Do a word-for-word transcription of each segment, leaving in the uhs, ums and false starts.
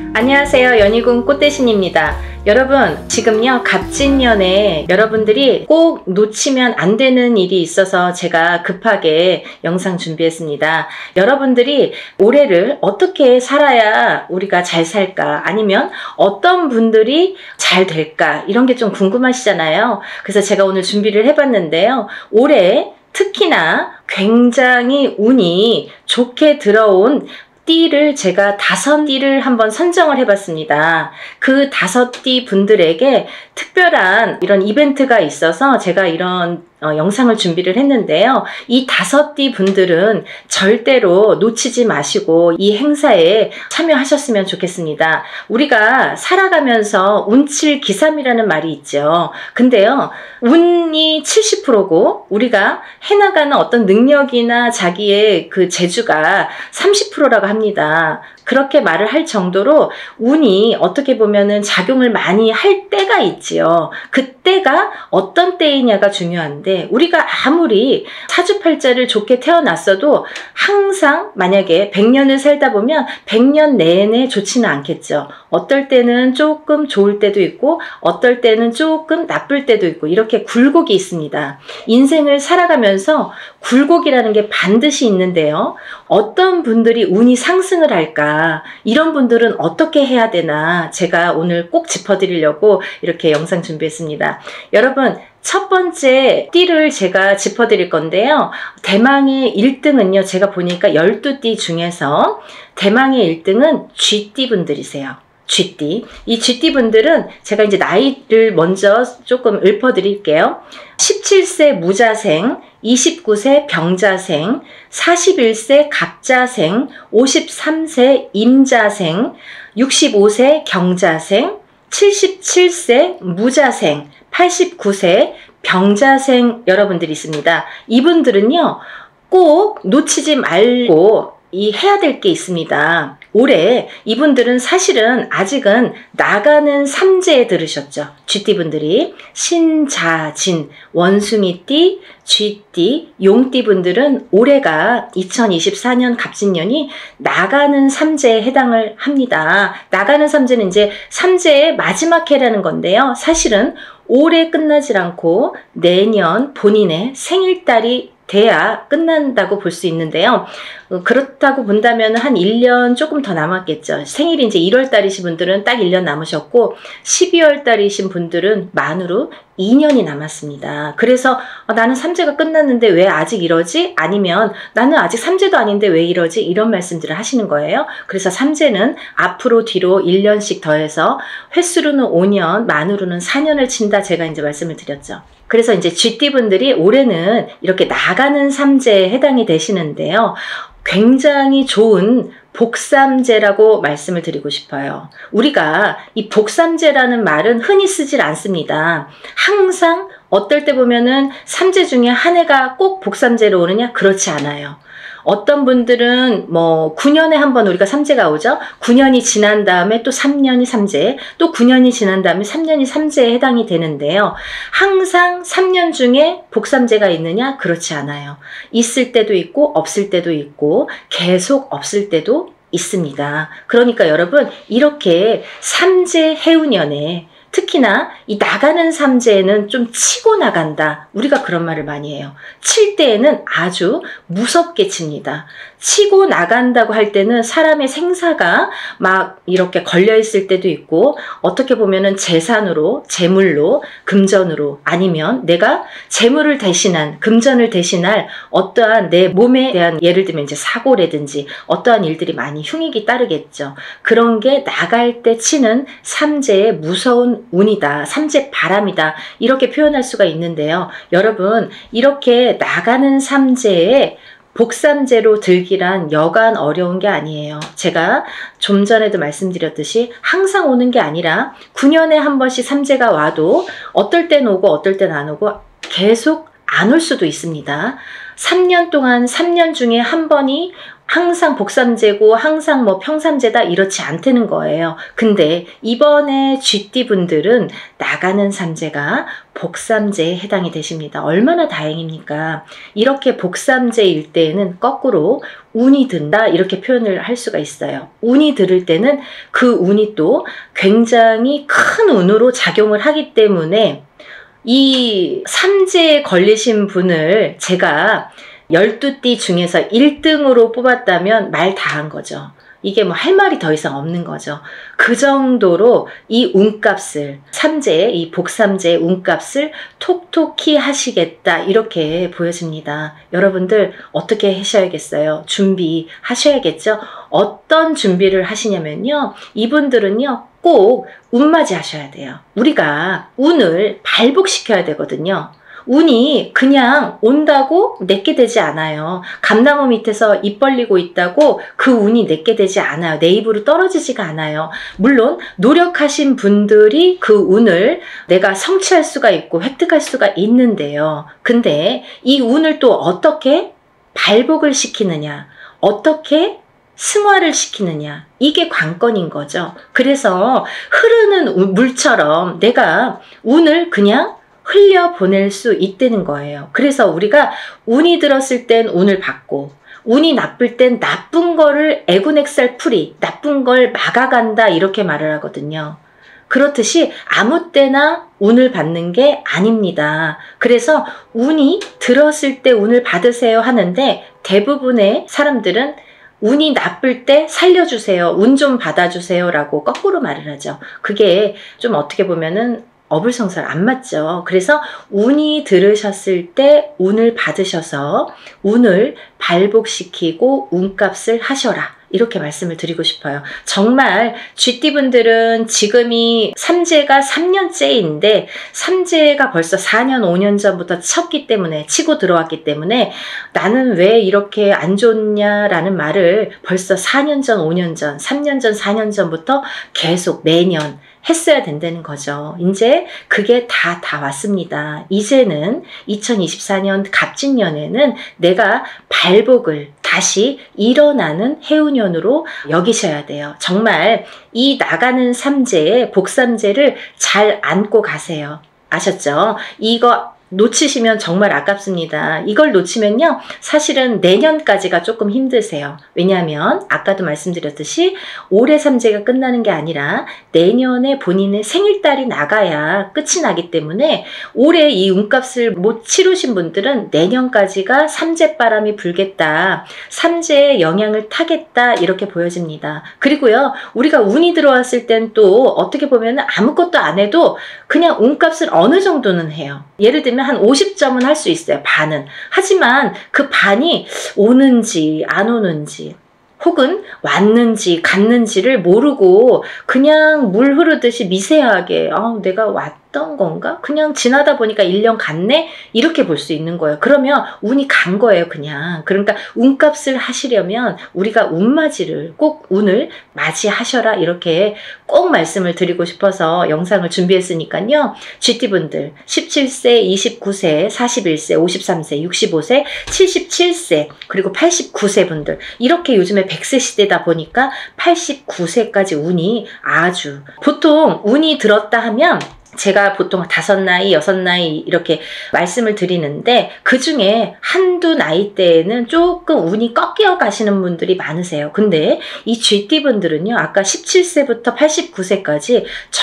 안녕하세요. 연희군 꽃대신입니다. 여러분, 지금요 갑진년에 여러분들이 꼭 놓치면 안 되는 일이 있어서 제가 급하게 영상 준비했습니다. 여러분들이 올해를 어떻게 살아야 우리가 잘 살까, 아니면 어떤 분들이 잘 될까, 이런 게 좀 궁금하시잖아요. 그래서 제가 오늘 준비를 해봤는데요. 올해 특히나 굉장히 운이 좋게 들어온 띠를 제가 다섯 띠를 한번 선정을 해봤습니다. 그 다섯 띠 분들에게 특별한 이런 이벤트가 있어서 제가 이런 어, 영상을 준비를 했는데요. 이 다섯 띠 분들은 절대로 놓치지 마시고 이 행사에 참여하셨으면 좋겠습니다. 우리가 살아가면서 운칠기삼이라는 말이 있죠. 근데요, 운이 칠십 퍼센트고 우리가 해나가는 어떤 능력이나 자기의 그 재주가 삼십 퍼센트라고 합니다. 그렇게 말을 할 정도로 운이 어떻게 보면은 작용을 많이 할 때가 있지요. 그때가 어떤 때이냐가 중요한데, 우리가 아무리 사주팔자를 좋게 태어났어도 항상 만약에 백 년을 살다 보면 백 년 내내 좋지는 않겠죠. 어떨 때는 조금 좋을 때도 있고 어떨 때는 조금 나쁠 때도 있고, 이렇게 굴곡이 있습니다. 인생을 살아가면서 굴곡이라는 게 반드시 있는데요. 어떤 분들이 운이 상승을 할까, 이런 분들은 어떻게 해야 되나, 제가 오늘 꼭 짚어드리려고 이렇게 영상 준비했습니다. 여러분, 첫 번째 띠를 제가 짚어드릴 건데요. 대망의 일 등은요, 제가 보니까 열두 띠 중에서 대망의 일 등은 쥐띠 분들이세요. 쥐띠. 이 쥐띠 분들은 제가 이제 나이를 먼저 조금 읊어드릴게요. 십칠 세 무자생, 이십구 세 병자생, 사십일 세 갑자생, 오십삼 세 임자생, 육십오 세 경자생, 칠십칠 세 무자생, 팔십구 세 병자생 여러분들이 있습니다. 이분들은요, 꼭 놓치지 말고 이 해야 될 게 있습니다. 올해 이분들은 사실은 아직은 나가는 삼재에 들으셨죠. 쥐띠분들이 신자진, 원숭이띠, 쥐띠, 용띠 분들은 올해가 이천이십사 년 갑진년이 나가는 삼재에 해당을 합니다. 나가는 삼재는 이제 삼재의 마지막 해라는 건데요. 사실은 올해 끝나질 않고 내년 본인의 생일달이 돼야 끝난다고 볼 수 있는데요. 어, 그렇다고 본다면 한 일 년 조금 더 남았겠죠. 생일이 이제 일월 달이신 분들은 딱 일 년 남으셨고, 십이월 달이신 분들은 만으로 이 년이 남았습니다. 그래서 어, 나는 삼재가 끝났는데 왜 아직 이러지? 아니면 나는 아직 삼재도 아닌데 왜 이러지? 이런 말씀들을 하시는 거예요. 그래서 삼재는 앞으로 뒤로 일 년씩 더해서 횟수로는 오 년, 만으로는 사 년을 친다, 제가 이제 말씀을 드렸죠. 그래서 이제 쥐띠 분들이 올해는 이렇게 나가는 삼재에 해당이 되시는데요. 굉장히 좋은 복삼재라고 말씀을 드리고 싶어요. 우리가 이 복삼재라는 말은 흔히 쓰질 않습니다. 항상 어떨 때 보면은 삼재 중에 한 해가 꼭 복삼재로 오느냐? 그렇지 않아요. 어떤 분들은 뭐 구 년에 한 번 우리가 삼재가 오죠. 구 년이 지난 다음에 또 삼 년이 삼재, 또 구 년이 지난 다음에 삼 년이 삼재에 해당이 되는데요. 항상 삼 년 중에 복삼재가 있느냐? 그렇지 않아요. 있을 때도 있고 없을 때도 있고 계속 없을 때도 있습니다. 그러니까 여러분, 이렇게 삼재 해운년에 특히나 이 나가는 삼재에는 좀 치고 나간다, 우리가 그런 말을 많이 해요. 칠 때에는 아주 무섭게 칩니다. 치고 나간다고 할 때는 사람의 생사가 막 이렇게 걸려 있을 때도 있고, 어떻게 보면은 재산으로, 재물로, 금전으로, 아니면 내가 재물을 대신한, 금전을 대신할 어떠한 내 몸에 대한, 예를 들면 이제 사고라든지 어떠한 일들이 많이 흉익이 따르겠죠. 그런 게 나갈 때 치는 삼재의 무서운 운이다, 삼재 바람이다, 이렇게 표현할 수가 있는데요. 여러분, 이렇게 나가는 삼재에 복삼재로 들기란 여간 어려운 게 아니에요. 제가 좀 전에도 말씀드렸듯이 항상 오는 게 아니라 구 년에 한 번씩 삼재가 와도 어떨 땐 오고 어떨 땐 안 오고 계속 안 올 수도 있습니다. 삼 년 동안 삼 년 중에 한 번이 항상 복삼재고 항상 뭐 평삼재다 이렇지 않다는 거예요. 근데 이번에 쥐띠분들은 나가는 삼재가 복삼재에 해당이 되십니다. 얼마나 다행입니까? 이렇게 복삼재일 때에는 거꾸로 운이 든다 이렇게 표현을 할 수가 있어요. 운이 들을 때는 그 운이 또 굉장히 큰 운으로 작용을 하기 때문에 이 삼재에 걸리신 분을 제가 열두 띠 중에서 일 등으로 뽑았다면 말 다 한 거죠. 이게 뭐 할 말이 더 이상 없는 거죠. 그 정도로 이 운값을 삼재, 이 복삼재의 운값을 톡톡히 하시겠다 이렇게 보여집니다. 여러분들 어떻게 하셔야겠어요? 준비하셔야겠죠? 어떤 준비를 하시냐면요. 이분들은요. 꼭 운맞이 하셔야 돼요. 우리가 운을 발복시켜야 되거든요. 운이 그냥 온다고 내게 되지 않아요. 감나무 밑에서 입 벌리고 있다고 그 운이 내게 되지 않아요. 내 입으로 떨어지지가 않아요. 물론 노력하신 분들이 그 운을 내가 성취할 수가 있고 획득할 수가 있는데요. 근데 이 운을 또 어떻게 발복을 시키느냐, 어떻게 승화를 시키느냐, 이게 관건인 거죠. 그래서 흐르는 물처럼 내가 운을 그냥 흘려보낼 수 있다는 거예요. 그래서 우리가 운이 들었을 땐 운을 받고 운이 나쁠 땐 나쁜 거를 애군액살 풀이, 나쁜 걸 막아간다 이렇게 말을 하거든요. 그렇듯이 아무 때나 운을 받는 게 아닙니다. 그래서 운이 들었을 때 운을 받으세요 하는데 대부분의 사람들은 운이 나쁠 때 살려주세요, 운 좀 받아주세요 라고 거꾸로 말을 하죠. 그게 좀 어떻게 보면은 어불성설 안 맞죠. 그래서 운이 들으셨을 때 운을 받으셔서 운을 발복시키고 운값을 하셔라. 이렇게 말씀을 드리고 싶어요. 정말 쥐띠분들은 지금이 삼재가 삼 년째인데 삼재가 벌써 사 년, 오 년 전부터 쳤기 때문에 치고 들어왔기 때문에 나는 왜 이렇게 안 좋냐라는 말을 벌써 사 년 전, 오 년 전, 삼 년 전, 사 년 전부터 계속 매년 했어야 된다는 거죠. 이제 그게 다, 다 왔습니다. 이제는 이천이십사 년 갑진년에는 내가 발복을 다시 일어나는 해운년으로 여기셔야 돼요. 정말 이 나가는 삼재의 복삼재를 잘 안고 가세요. 아셨죠? 이거 놓치시면 정말 아깝습니다. 이걸 놓치면요. 사실은 내년까지가 조금 힘드세요. 왜냐하면 아까도 말씀드렸듯이 올해 삼재가 끝나는 게 아니라 내년에 본인의 생일달이 나가야 끝이 나기 때문에 올해 이 운값을 못 치르신 분들은 내년까지가 삼재바람이 불겠다. 삼재의 영향을 타겠다. 이렇게 보여집니다. 그리고요. 우리가 운이 들어왔을 땐 또 어떻게 보면 아무것도 안 해도 그냥 운값을 어느 정도는 해요. 예를 들면 한 오십 점은 할 수 있어요. 반은. 하지만 그 반이 오는지 안 오는지 혹은 왔는지 갔는지를 모르고 그냥 물 흐르듯이 미세하게 아, 내가 왔던 건가? 그냥 지나다 보니까 일 년 갔네? 이렇게 볼 수 있는 거예요. 그러면 운이 간 거예요. 그냥. 그러니까 운값을 하시려면 우리가 운맞이를 꼭 운을 맞이하셔라 이렇게 꼭 말씀을 드리고 싶어서 영상을 준비했으니까요. 쥐띠분들 십칠 세, 이십구 세, 사십일 세, 오십삼 세, 육십오 세, 칠십칠 세 그리고 팔십구 세 분들 이렇게 요즘에 백 세 시대다 보니까 팔십구 세까지 운이 아주 보통 운이 들었다 하면 제가 보통 다섯 나이, 여섯 나이 이렇게 말씀을 드리는데 그 중에 한두 나이대에는 조금 운이 꺾여 가시는 분들이 많으세요. 근데 이 쥐띠분들은요. 아까 십칠 세부터 팔십구 세까지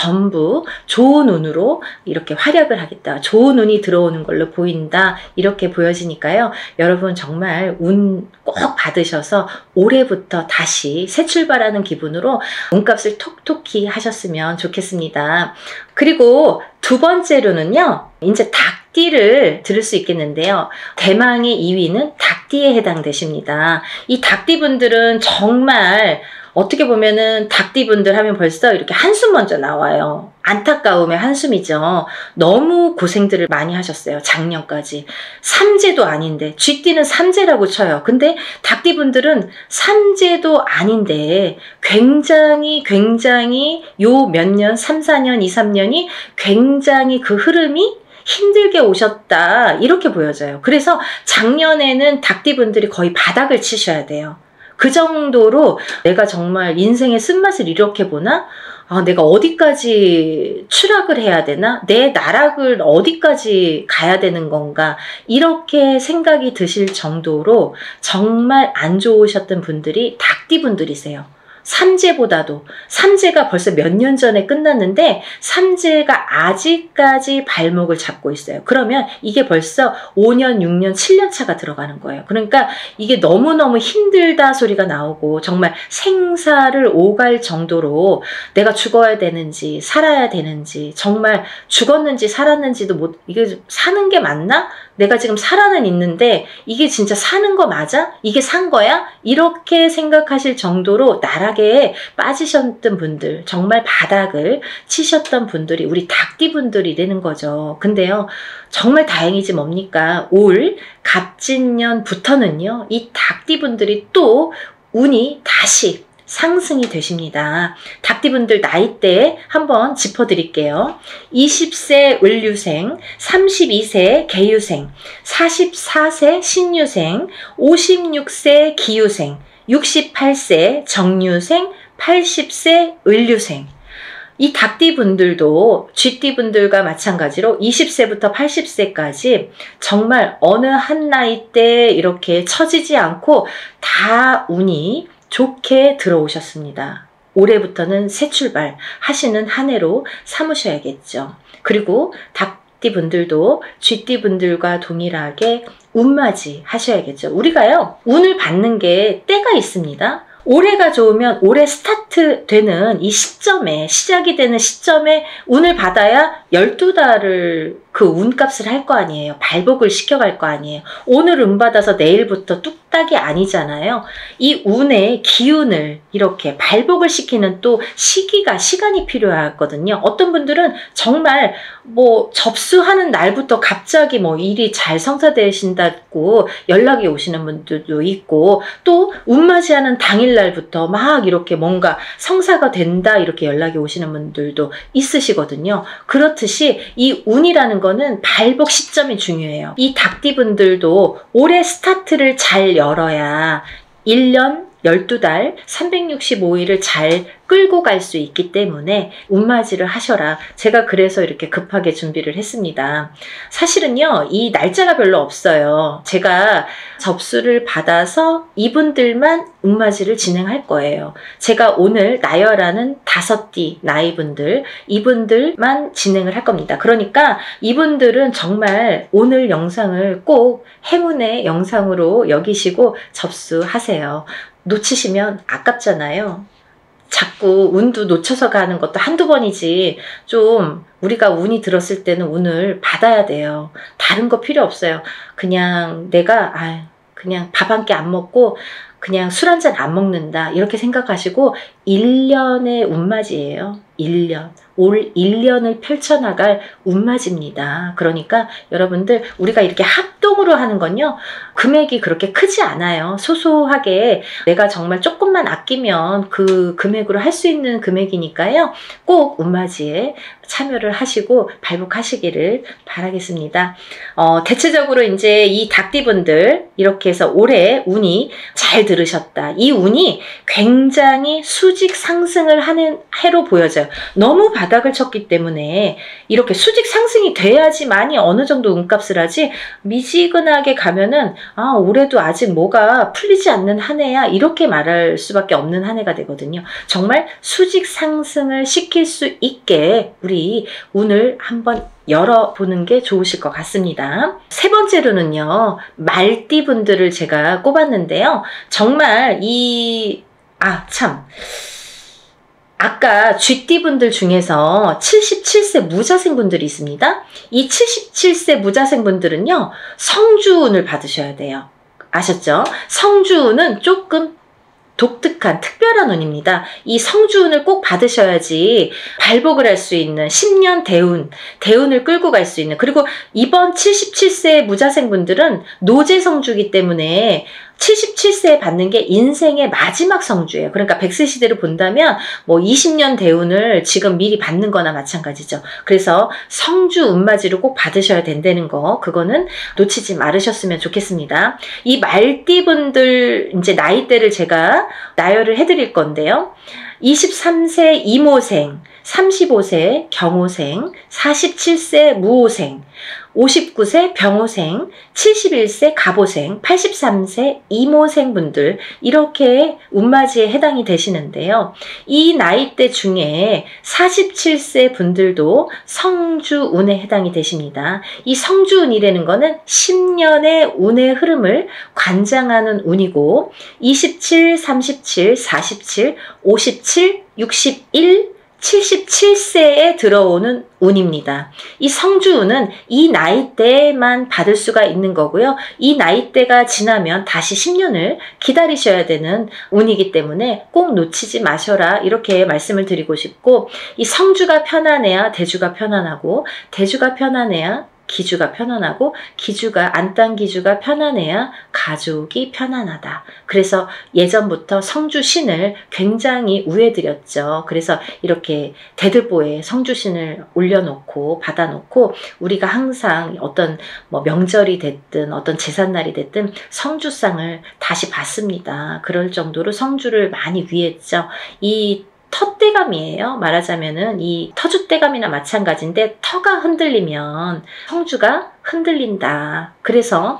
전부 좋은 운으로 이렇게 활약을 하겠다. 좋은 운이 들어오는 걸로 보인다. 이렇게 보여지니까요. 여러분 정말 운 꼭 받으셔서 올해부터 다시 새 출발하는 기분으로 운값을 톡톡히 하셨으면 좋겠습니다. 그리고 두 번째로는요. 이제 닭띠를 들을 수 있겠는데요. 대망의 이 위는 닭띠에 해당되십니다. 이 닭띠분들은 정말 어떻게 보면은 닭띠분들 하면 벌써 이렇게 한숨 먼저 나와요. 안타까움의 한숨이죠. 너무 고생들을 많이 하셨어요. 작년까지. 삼재도 아닌데 쥐띠는 삼재라고 쳐요. 근데 닭띠분들은 삼재도 아닌데 굉장히 굉장히 요 몇 년, 삼, 사 년, 이, 삼 년이 굉장히 그 흐름이 힘들게 오셨다 이렇게 보여져요. 그래서 작년에는 닭띠분들이 거의 바닥을 치셔야 돼요. 그 정도로 내가 정말 인생의 쓴맛을 이렇게 보나? 아, 내가 어디까지 추락을 해야 되나? 내 나락을 어디까지 가야 되는 건가? 이렇게 생각이 드실 정도로 정말 안 좋으셨던 분들이 닭띠분들이세요. 삼재보다도, 삼재가 벌써 몇 년 전에 끝났는데 삼재가 아직까지 발목을 잡고 있어요. 그러면 이게 벌써 오 년, 육 년, 칠 년 차가 들어가는 거예요. 그러니까 이게 너무너무 힘들다 소리가 나오고 정말 생사를 오갈 정도로 내가 죽어야 되는지 살아야 되는지, 정말 죽었는지 살았는지도 못, 이게 사는 게 맞나? 내가 지금 살아는 있는데 이게 진짜 사는 거 맞아? 이게 산 거야? 이렇게 생각하실 정도로 나락에 빠지셨던 분들, 정말 바닥을 치셨던 분들이 우리 닭띠분들이 되는 거죠. 근데요, 정말 다행이지 뭡니까? 올 갑진년부터는요, 이 닭띠분들이 또 운이 다시 상승이 되십니다. 닭띠분들 나이대 한번 짚어드릴게요. 이십 세 을류생, 삼십이 세 개유생, 사십사 세 신유생, 오십육 세 기유생, 육십팔 세 정유생, 팔십 세 을류생. 이 닭띠분들도 쥐띠분들과 마찬가지로 이십 세부터 팔십 세까지 정말 어느 한 나이대 이렇게 처지지 않고 다 운이 좋게 들어오셨습니다. 올해부터는 새 출발 하시는 한 해로 삼으셔야겠죠. 그리고 닭띠분들도 쥐띠분들과 동일하게 운맞이 하셔야겠죠. 우리가요, 운을 받는 게 때가 있습니다. 올해가 좋으면 올해 스타트 되는 이 시점에, 시작이 되는 시점에 운을 받아야 열두 달을 그 운값을 할 거 아니에요. 발복을 시켜갈 거 아니에요. 오늘 운 받아서 내일부터 뚝딱이 아니잖아요. 이 운의 기운을 이렇게 발복을 시키는 또 시기가, 시간이 필요하거든요. 어떤 분들은 정말 뭐 접수하는 날부터 갑자기 뭐 일이 잘 성사되신다고 연락이 오시는 분들도 있고, 또 운맞이하는 당일날부터 막 이렇게 뭔가 성사가 된다 이렇게 연락이 오시는 분들도 있으시거든요. 그렇듯이 이 운이라는 거는 발복 시점이 중요해요. 이 닭띠분들도 올해 스타트를 잘 열어야 일 년 열두 달 삼백육십오 일을 잘 끌고 갈 수 있기 때문에 운맞이를 하셔라. 제가 그래서 이렇게 급하게 준비를 했습니다. 사실은요, 이 날짜가 별로 없어요. 제가 접수를 받아서 이분들만 운맞이를 진행할 거예요. 제가 오늘 나열하는 다섯 띠 나이분들, 이분들만 진행을 할 겁니다. 그러니까 이분들은 정말 오늘 영상을 꼭 행운의 영상으로 여기시고 접수하세요. 놓치시면 아깝잖아요. 자꾸 운도 놓쳐서 가는 것도 한두 번이지, 좀 우리가 운이 들었을 때는 운을 받아야 돼요. 다른 거 필요 없어요. 그냥 내가 아 그냥 밥 한 끼 안 먹고 그냥 술 한 잔 안 먹는다 이렇게 생각하시고 일 년의 운맞이에요. 일 년. 올 일 년을 펼쳐나갈 운맞이입니다. 그러니까 여러분들, 우리가 이렇게 합동으로 하는 건요, 금액이 그렇게 크지 않아요. 소소하게 내가 정말 조금만 아끼면 그 금액으로 할 수 있는 금액이니까요. 꼭 운맞이에 참여를 하시고 발복하시기를 바라겠습니다. 어, 대체적으로 이제 이 닭띠분들 이렇게 해서 올해 운이 잘 들으셨다. 이 운이 굉장히 수직 상승을 하는 해로 보여져요. 너무 바닥을 쳤기 때문에 이렇게 수직 상승이 돼야지만이 어느 정도 운값을 하지, 미지근하게 가면은 아 올해도 아직 뭐가 풀리지 않는 한 해야 이렇게 말할 수밖에 없는 한 해가 되거든요. 정말 수직 상승을 시킬 수 있게 우리 운을 한번 열어보는 게 좋으실 것 같습니다. 세 번째로는요, 말띠분들을 제가 꼽았는데요. 정말 이 아 참 아까 쥐띠분들 중에서 칠십칠 세 무자생분들이 있습니다. 이 칠십칠 세 무자생분들은요, 성주운을 받으셔야 돼요. 아셨죠? 성주운은 조금 독특한 특별한 운입니다. 이 성주운을 꼭 받으셔야지 발복을 할 수 있는 십 년 대운, 대운을 끌고 갈 수 있는, 그리고 이번 칠십칠 세 무자생분들은 노재성주기 때문에 칠십칠 세에 받는 게 인생의 마지막 성주예요. 그러니까 백 세 시대로 본다면 뭐 이십 년 대운을 지금 미리 받는 거나 마찬가지죠. 그래서 성주 운맞이로 꼭 받으셔야 된다는 거, 그거는 놓치지 말으셨으면 좋겠습니다. 이 말띠분들 이제 나이대를 제가 나열을 해드릴 건데요. 이십삼 세 이모생, 삼십오 세 경호생, 사십칠 세 무호생, 오십구 세 병호생, 칠십일 세 갑호생, 팔십삼 세 이모생 분들, 이렇게 운맞이에 해당이 되시는데요. 이 나이대 중에 사십칠 세 분들도 성주운에 해당이 되십니다. 이 성주운이라는 거는 십 년의 운의 흐름을 관장하는 운이고, 이십칠, 삼십칠, 사십칠, 오십칠, 육십일, 칠십칠 세에 들어오는 운입니다. 이 성주운은 이 나이대만 받을 수가 있는 거고요. 이 나이대가 지나면 다시 십 년을 기다리셔야 되는 운이기 때문에 꼭 놓치지 마셔라, 이렇게 말씀을 드리고 싶고, 이 성주가 편안해야 대주가 편안하고, 대주가 편안해야 기주가 편안하고, 기주가 안딴기주가 편안해야 가족이 편안하다. 그래서 예전부터 성주신을 굉장히 우애드렸죠. 그래서 이렇게 대들보에 성주신을 올려놓고 받아놓고, 우리가 항상 어떤 뭐 명절이 됐든 어떤 제삿날이 됐든 성주상을 다시 받습니다. 그럴 정도로 성주를 많이 위했죠. 이 터대감이에요. 말하자면은 이 터줏대감이나 마찬가지인데, 터가 흔들리면 성주가 흔들린다. 그래서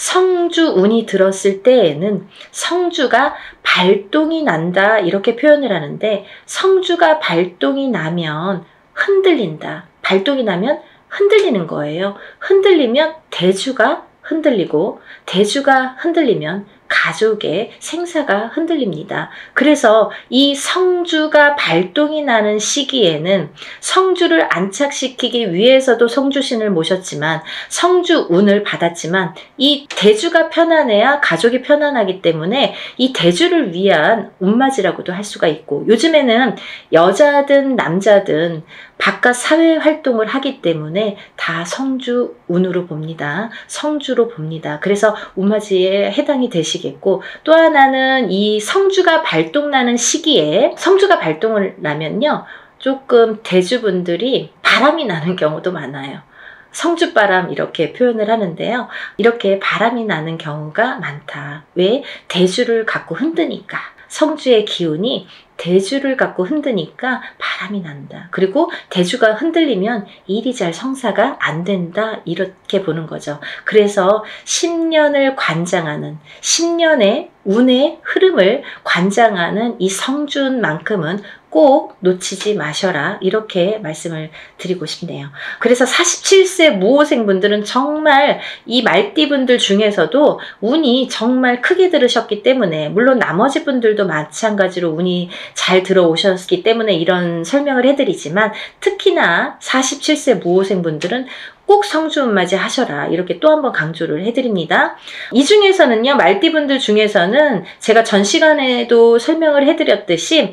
성주운이 들었을 때에는 성주가 발동이 난다, 이렇게 표현을 하는데, 성주가 발동이 나면 흔들린다. 발동이 나면 흔들리는 거예요. 흔들리면 대주가 흔들리고, 대주가 흔들리면 가족의 생사가 흔들립니다. 그래서 이 성주가 발동이 나는 시기에는 성주를 안착시키기 위해서도 성주신을 모셨지만, 성주운을 받았지만, 이 대주가 편안해야 가족이 편안하기 때문에 이 대주를 위한 운맞이라고도 할 수가 있고, 요즘에는 여자든 남자든 바깥 사회 활동을 하기 때문에 다 성주운으로 봅니다. 성주로 봅니다. 그래서 운맞이에 해당이 되시겠고, 또 하나는 이 성주가 발동나는 시기에, 성주가 발동을 나면요, 조금 대주분들이 바람이 나는 경우도 많아요. 성주바람, 이렇게 표현을 하는데요. 이렇게 바람이 나는 경우가 많다. 왜? 대주를 갖고 흔드니까. 성주의 기운이 대주를 갖고 흔드니까 바람이 난다. 그리고 대주가 흔들리면 일이 잘 성사가 안 된다, 이렇게 보는 거죠. 그래서 십 년을 관장하는, 십 년의 운의 흐름을 관장하는 이 성주운만큼은 꼭 놓치지 마셔라, 이렇게 말씀을 드리고 싶네요. 그래서 사십칠 세 무호생 분들은 정말 이 말띠분들 중에서도 운이 정말 크게 들으셨기 때문에, 물론 나머지 분들도 마찬가지로 운이 잘 들어오셨기 때문에 이런 설명을 해드리지만, 특히나 사십칠 세 무호생 분들은 꼭 성주운맞이 하셔라, 이렇게 또 한 번 강조를 해드립니다. 이 중에서는요, 말띠분들 중에서는 제가 전 시간에도 설명을 해드렸듯이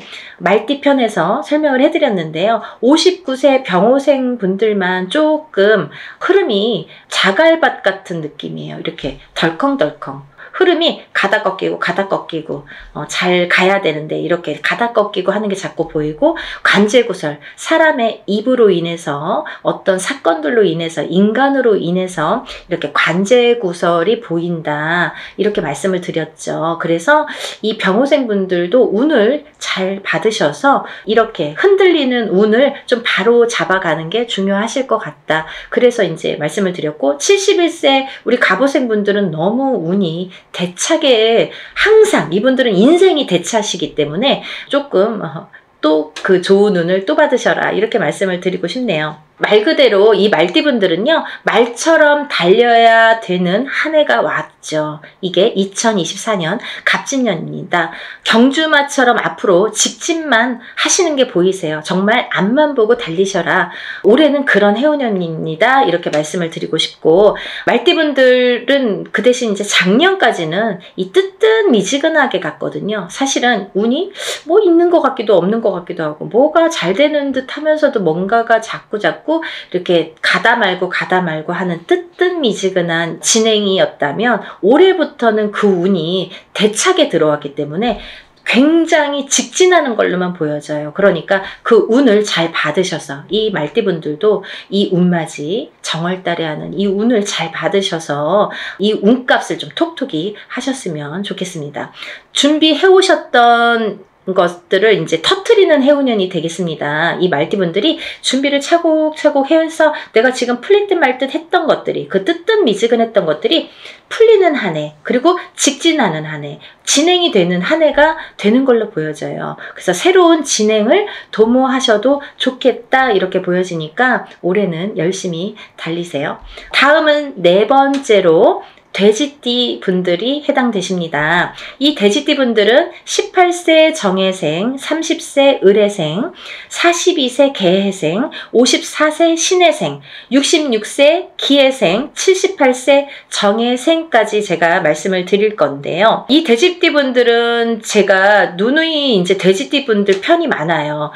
말띠편에서 설명을 해드렸는데요. 오십구 세 병호생 분들만 조금 흐름이 자갈밭 같은 느낌이에요. 이렇게 덜컹덜컹. 흐름이 가다 꺾이고 가다 꺾이고, 어, 잘 가야 되는데 이렇게 가다 꺾이고 하는 게 자꾸 보이고, 관제구설, 사람의 입으로 인해서 어떤 사건들로 인해서, 인간으로 인해서 이렇게 관제구설이 보인다, 이렇게 말씀을 드렸죠. 그래서 이 병호생 분들도 운을 잘 받으셔서 이렇게 흔들리는 운을 좀 바로 잡아가는 게 중요하실 것 같다. 그래서 이제 말씀을 드렸고, 칠십일 세 우리 갑오생 분들은 너무 운이 대차게, 항상 이분들은 인생이 대차시기 때문에 조금 또 그 좋은 운을 또 받으셔라, 이렇게 말씀을 드리고 싶네요. 말 그대로 이 말띠분들은요, 말처럼 달려야 되는 한 해가 왔죠. 이게 이천이십사 년 갑진년입니다. 경주마처럼 앞으로 직진만 하시는 게 보이세요. 정말 앞만 보고 달리셔라. 올해는 그런 해운년입니다, 이렇게 말씀을 드리고 싶고, 말띠분들은 그 대신 이제 작년까지는 이 뜨뜻미지근하게 갔거든요. 사실은 운이 뭐 있는 것 같기도 없는 것 같기도 하고, 뭐가 잘 되는 듯 하면서도 뭔가가 자꾸자꾸 하고 이렇게 가다 말고 가다 말고 하는 뜨뜻미지근한 진행이었다면 올해부터는 그 운이 대차게 들어왔기 때문에 굉장히 직진하는 걸로만 보여져요. 그러니까 그 운을 잘 받으셔서 이 말띠분들도 이 운맞이 정월달에 하는 이 운을 잘 받으셔서 이 운값을 좀 톡톡히 하셨으면 좋겠습니다. 준비해 오셨던 것들을 이제 터트리는 해운년이 되겠습니다. 이 말띠분들이 준비를 차곡차곡 해서 내가 지금 풀릴 듯 말 듯 했던 것들이, 그 뜨뜻미지근했던 것들이 풀리는 한 해, 그리고 직진하는 한 해, 진행이 되는 한 해가 되는 걸로 보여져요. 그래서 새로운 진행을 도모하셔도 좋겠다 이렇게 보여지니까 올해는 열심히 달리세요. 다음은 네 번째로 돼지띠 분들이 해당되십니다. 이 돼지띠 분들은 십팔 세 정해생, 삼십 세 을해생, 사십이 세 개해생, 오십사 세 신해생, 육십육 세 기해생, 칠십팔 세 정해생까지 제가 말씀을 드릴 건데요. 이 돼지띠 분들은 제가 누누이 이제 돼지띠 분들 편이 많아요.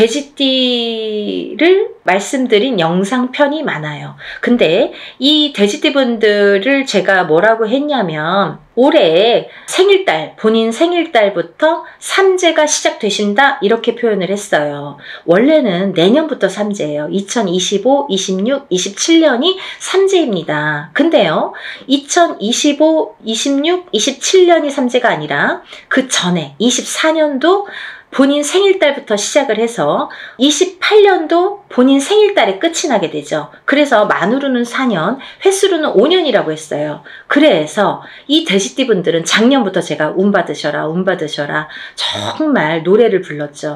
돼지띠를 말씀드린 영상 편이 많아요. 근데 이 돼지띠 분들을 제가 뭐라고 했냐면 올해 생일달, 본인 생일달부터 삼재가 시작되신다 이렇게 표현을 했어요. 원래는 내년부터 삼재예요. 이천이십오, 이십육, 이십칠 년이 삼재입니다. 근데요, 이천이십오, 이십육, 이십칠 년이 삼재가 아니라 그 전에 이십사 년도 본인 생일달부터 시작을 해서 이십팔 년도 본인 생일달에 끝이 나게 되죠. 그래서 만으로는 사 년, 횟수로는 오 년이라고 했어요. 그래서 이 돼지띠 분들은 작년부터 제가 운 받으셔라, 운 받으셔라 정말 노래를 불렀죠.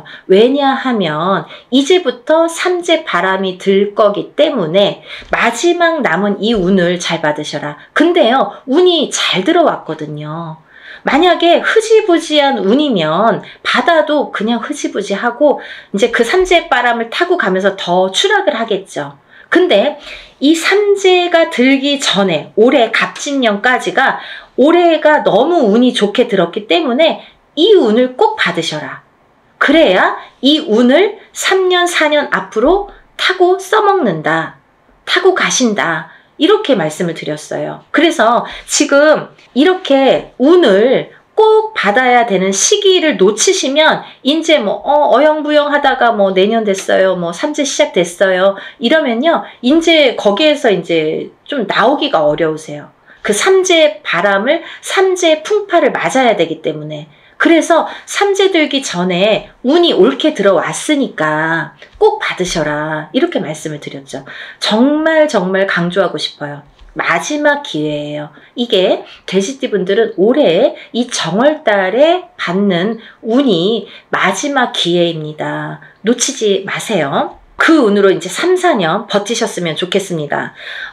왜냐하면 이제부터 삼재 바람이 들 거기 때문에 마지막 남은 이 운을 잘 받으셔라. 근데요, 운이 잘 들어왔거든요. 만약에 흐지부지한 운이면 받아도 그냥 흐지부지하고 이제 그 삼재 바람을 타고 가면서 더 추락을 하겠죠. 근데 이 삼재가 들기 전에 올해 갑진년까지가 올해가 너무 운이 좋게 들었기 때문에 이 운을 꼭 받으셔라. 그래야 이 운을 삼 년, 사 년 앞으로 타고 써먹는다. 타고 가신다. 이렇게 말씀을 드렸어요. 그래서 지금 이렇게 운을 꼭 받아야 되는 시기를 놓치시면 이제 뭐 어, 어영부영 하다가 뭐 내년 됐어요. 뭐 삼재 시작됐어요. 이러면요. 이제 거기에서 이제 좀 나오기가 어려우세요. 그 삼재 바람을 삼재 풍파를 맞아야 되기 때문에 그래서 삼재 들기 전에 운이 옳게 들어왔으니까 꼭 받으셔라 이렇게 말씀을 드렸죠. 정말 정말 강조하고 싶어요. 마지막 기회예요. 이게 돼지띠 분들은 올해 이 정월달에 받는 운이 마지막 기회입니다. 놓치지 마세요. 그 운으로 이제 삼, 사 년 버티셨으면 좋겠습니다.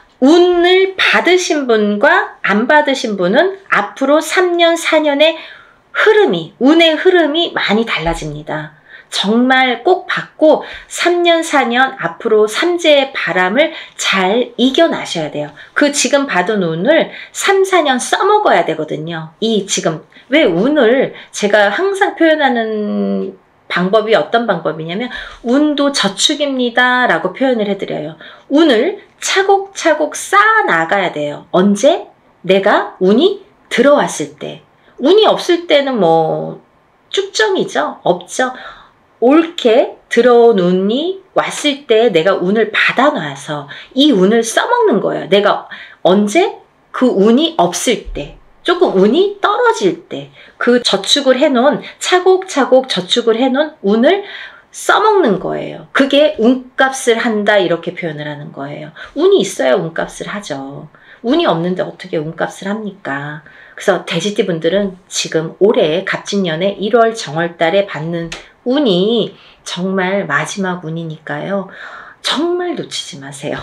운을 받으신 분과 안 받으신 분은 앞으로 삼 년, 사 년의 흐름이, 운의 흐름이 많이 달라집니다. 정말 꼭 받고 삼 년, 사 년 앞으로 삼재의 바람을 잘 이겨나셔야 돼요. 그 지금 받은 운을 삼, 사 년 써먹어야 되거든요. 이 지금 왜 운을 제가 항상 표현하는 방법이 어떤 방법이냐면 운도 저축입니다 라고 표현을 해드려요. 운을 차곡차곡 쌓아 나가야 돼요. 언제? 내가 운이 들어왔을 때. 운이 없을 때는 뭐 쭉정이죠. 없죠. 옳게 들어온 운이 왔을 때 내가 운을 받아놔서 이 운을 써먹는 거예요. 내가 언제? 그 운이 없을 때. 조금 운이 떨어질 때. 그 저축을 해놓은 차곡차곡 저축을 해놓은 운을 써먹는 거예요. 그게 운값을 한다 이렇게 표현을 하는 거예요. 운이 있어야 운값을 하죠. 운이 없는데 어떻게 운값을 합니까? 그래서 돼지띠 분들은 지금 올해 갑진년에 일월 정월달에 받는 운이 정말 마지막 운이니까요. 정말 놓치지 마세요.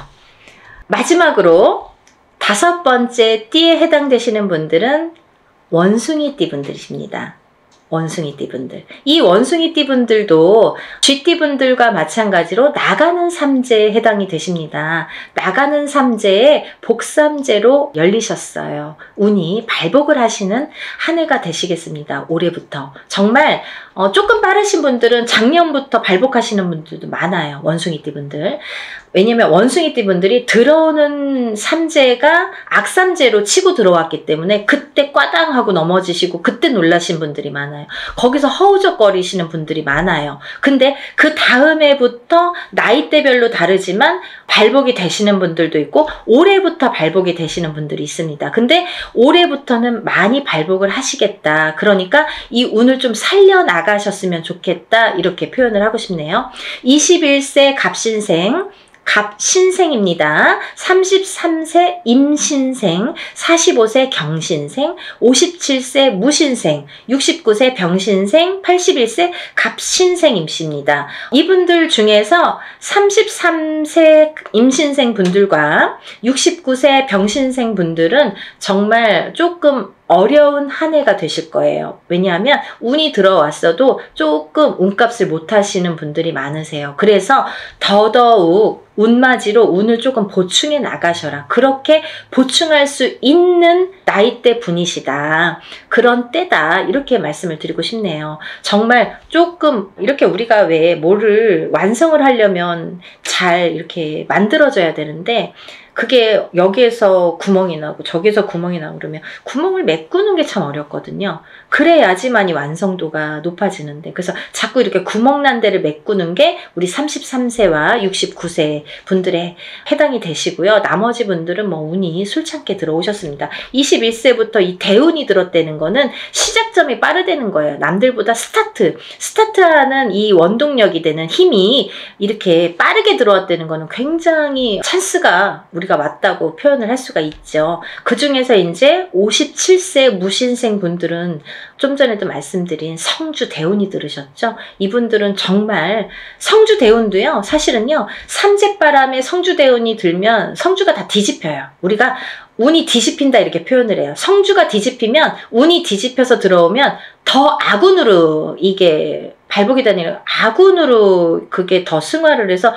마지막으로 다섯 번째 띠에 해당되시는 분들은 원숭이띠 분들이십니다. 원숭이띠분들. 이 원숭이띠분들도 쥐띠분들과 마찬가지로 나가는 삼재에 해당이 되십니다. 나가는 삼재에 복삼재로 열리셨어요. 운이 발복을 하시는 한 해가 되시겠습니다. 올해부터. 정말 어, 조금 빠르신 분들은 작년부터 발복하시는 분들도 많아요. 원숭이띠분들. 왜냐면 원숭이띠분들이 들어오는 삼재가 악삼재로 치고 들어왔기 때문에 그때 꽈당하고 넘어지시고 그때 놀라신 분들이 많아요. 거기서 허우적거리시는 분들이 많아요. 근데 그 다음 해부터 나이대별로 다르지만 발복이 되시는 분들도 있고 올해부터 발복이 되시는 분들이 있습니다. 근데 올해부터는 많이 발복을 하시겠다. 그러니까 이 운을 좀 살려나가셨으면 좋겠다. 이렇게 표현을 하고 싶네요. 이십일 세 갑신생, 갑신생입니다. 삼십삼 세 임신생, 사십오 세 경신생, 오십칠 세 무신생, 육십구 세 병신생, 팔십일 세 갑신생임씨입니다. 이분들 중에서 삼십삼 세 임신생 분들과 육십구 세 병신생 분들은 정말 조금 어려운 한 해가 되실 거예요. 왜냐하면 운이 들어왔어도 조금 운값을 못 하시는 분들이 많으세요. 그래서 더더욱 운맞이로 운을 조금 보충해 나가셔라. 그렇게 보충할 수 있는 나이대 분이시다. 그런 때다. 이렇게 말씀을 드리고 싶네요. 정말 조금 이렇게 우리가 왜 뭐를 완성을 하려면 잘 이렇게 만들어져야 되는데 그게 여기에서 구멍이 나고 저기에서 구멍이 나고 그러면 구멍을 메꾸는 게 참 어렵거든요. 그래야지만이 완성도가 높아지는데 그래서 자꾸 이렇게 구멍 난 데를 메꾸는 게 우리 삼십삼 세와 육십구 세 분들에 해당이 되시고요. 나머지 분들은 뭐 운이 술창게 들어오셨습니다. 이십일 세부터 이 대운이 들었다는 거는 시작점이 빠르다는 거예요. 남들보다 스타트, 스타트하는 이 원동력이 되는 힘이 이렇게 빠르게 들어왔다는 거는 굉장히 찬스가 우리가 맞다고 표현을 할 수가 있죠. 그 중에서 이제 오십칠 세 무신생 분들은 좀 전에도 말씀드린 성주 대운이 들으셨죠? 이분들은 정말 성주 대운도요. 사실은요. 삼재바람에 성주 대운이 들면 성주가 다 뒤집혀요. 우리가 운이 뒤집힌다 이렇게 표현을 해요. 성주가 뒤집히면 운이 뒤집혀서 들어오면 더 악운으로 이게 발복이 되는 악운으로 그게 더 승화를 해서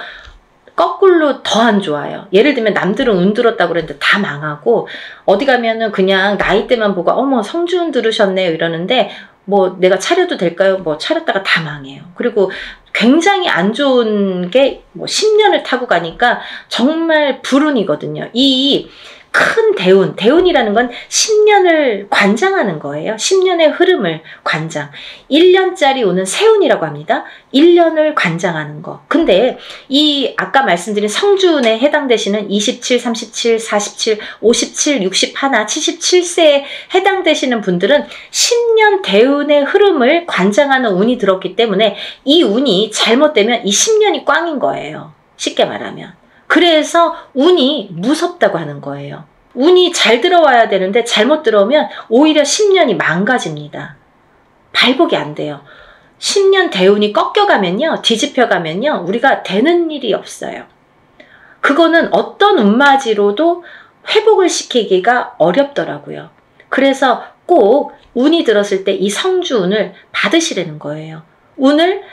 거꾸로 더 안 좋아요. 예를 들면 남들은 운 들었다고 그랬는데 다 망하고 어디 가면은 그냥 나이대만 보고 어머 성주운 들으셨네요 이러는데 뭐 내가 차려도 될까요? 뭐 차렸다가 다 망해요. 그리고 굉장히 안 좋은 게 뭐 십 년을 타고 가니까 정말 불운이거든요. 이 큰 대운, 대운이라는 건 십 년을 관장하는 거예요. 십 년의 흐름을 관장. 일 년짜리 오는 세운이라고 합니다. 일 년을 관장하는 거. 근데 이 아까 말씀드린 성주운에 해당되시는 이십칠, 삼십칠, 사십칠, 오십칠, 육십일, 칠십칠 세에 해당되시는 분들은 십 년 대운의 흐름을 관장하는 운이 들었기 때문에 이 운이 잘못되면 이 십 년이 꽝인 거예요. 쉽게 말하면. 그래서 운이 무섭다고 하는 거예요. 운이 잘 들어와야 되는데 잘못 들어오면 오히려 십 년이 망가집니다. 발복이 안 돼요. 십 년 대운이 꺾여가면요. 뒤집혀가면요. 우리가 되는 일이 없어요. 그거는 어떤 운맞이로도 회복을 시키기가 어렵더라고요. 그래서 꼭 운이 들었을 때 이 성주운을 받으시라는 거예요. 운을